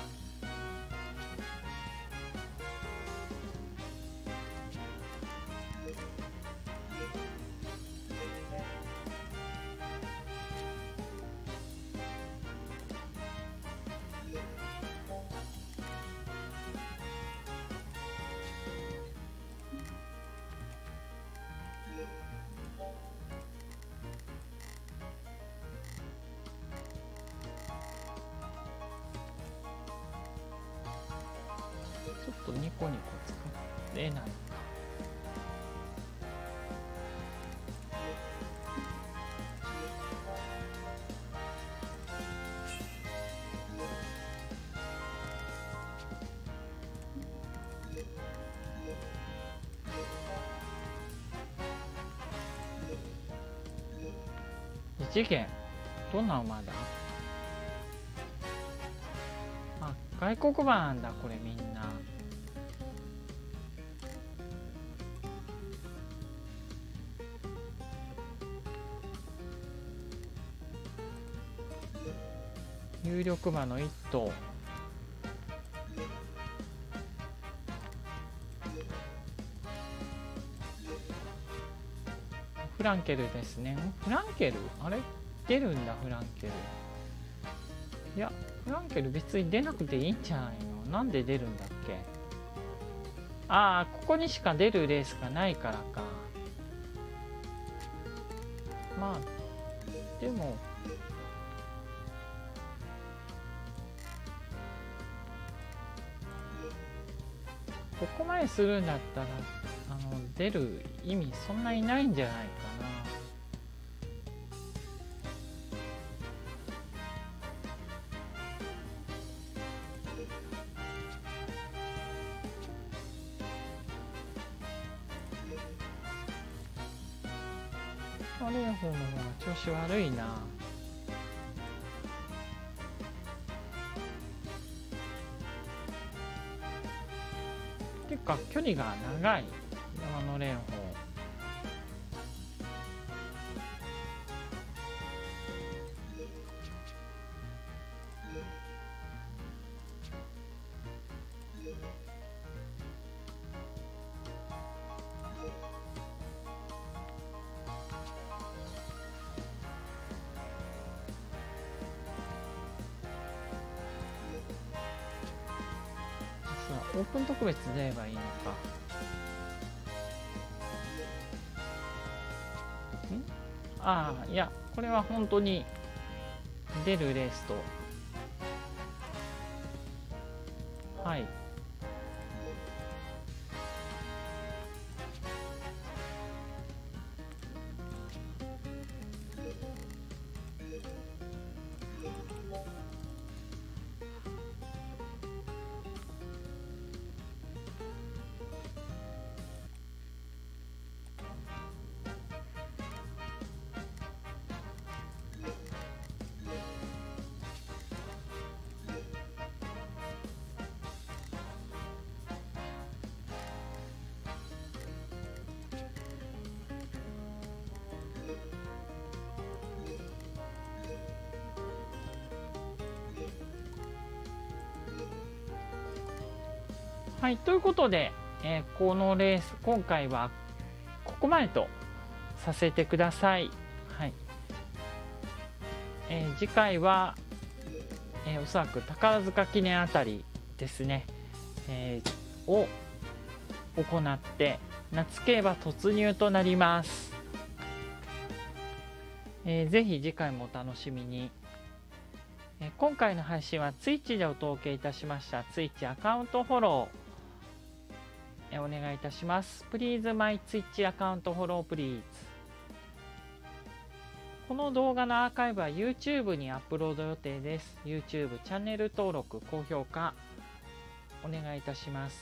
ニコニコ使ってないか。異次元どんな馬だ。あ、外国版なんだこれ。みんな有力馬の1頭。フランケルですね。フランケルあれ出るんだ。フランケル、いやフランケル別に出なくていいんじゃないの。なんで出るんだっけ。ああ、ここにしか出るレースがないからか。まあでもここまでするんだったら出る意味そんなにないんじゃないかな。あれの方の方が調子悪いな。てか距離が長い。山の蓮舫。オープン特別出ればいいのか。ああ、いやこれは本当に出るレースと。はい。はい、ということで、このレース今回はここまでとさせてください。はい。次回は、おそらく宝塚記念あたりですね、を行って夏競馬突入となります。ぜひ次回もお楽しみに。今回の配信は Twitch でお届けいたしました。Twitch アカウントフォローお願いいたします。Please my Twitch アカウントフォロー Please。この動画のアーカイブは YouTube にアップロード予定です。YouTube チャンネル登録、高評価お願いいたします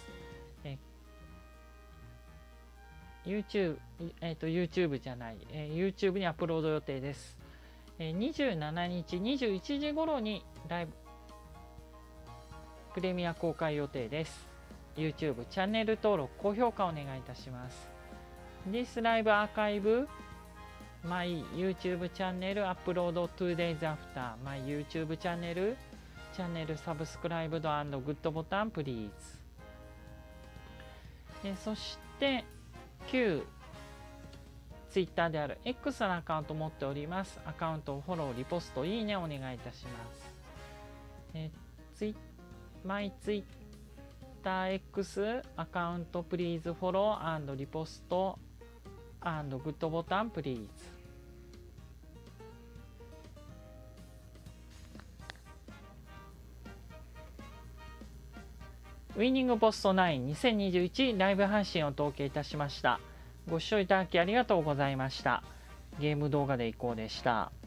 。YouTube じゃない、YouTube にアップロード予定です。27日21時頃にライブプレミア公開予定です。YouTube チャンネル登録、高評価お願いいたします。This live archive my YouTube channel upload 2 days after my YouTube channel subscribed and good ボタン please。そして旧 Twitter である X のアカウントを持っております。アカウントをフォロー、リポスト、いいねお願いいたします。My TwitterX アカウント Please follow and リポスト and good ボタン Please。 ウイニングポスト92021ライブ配信を統計いたしました。ご視聴いただきありがとうございました。ゲーム動画でいこうでした。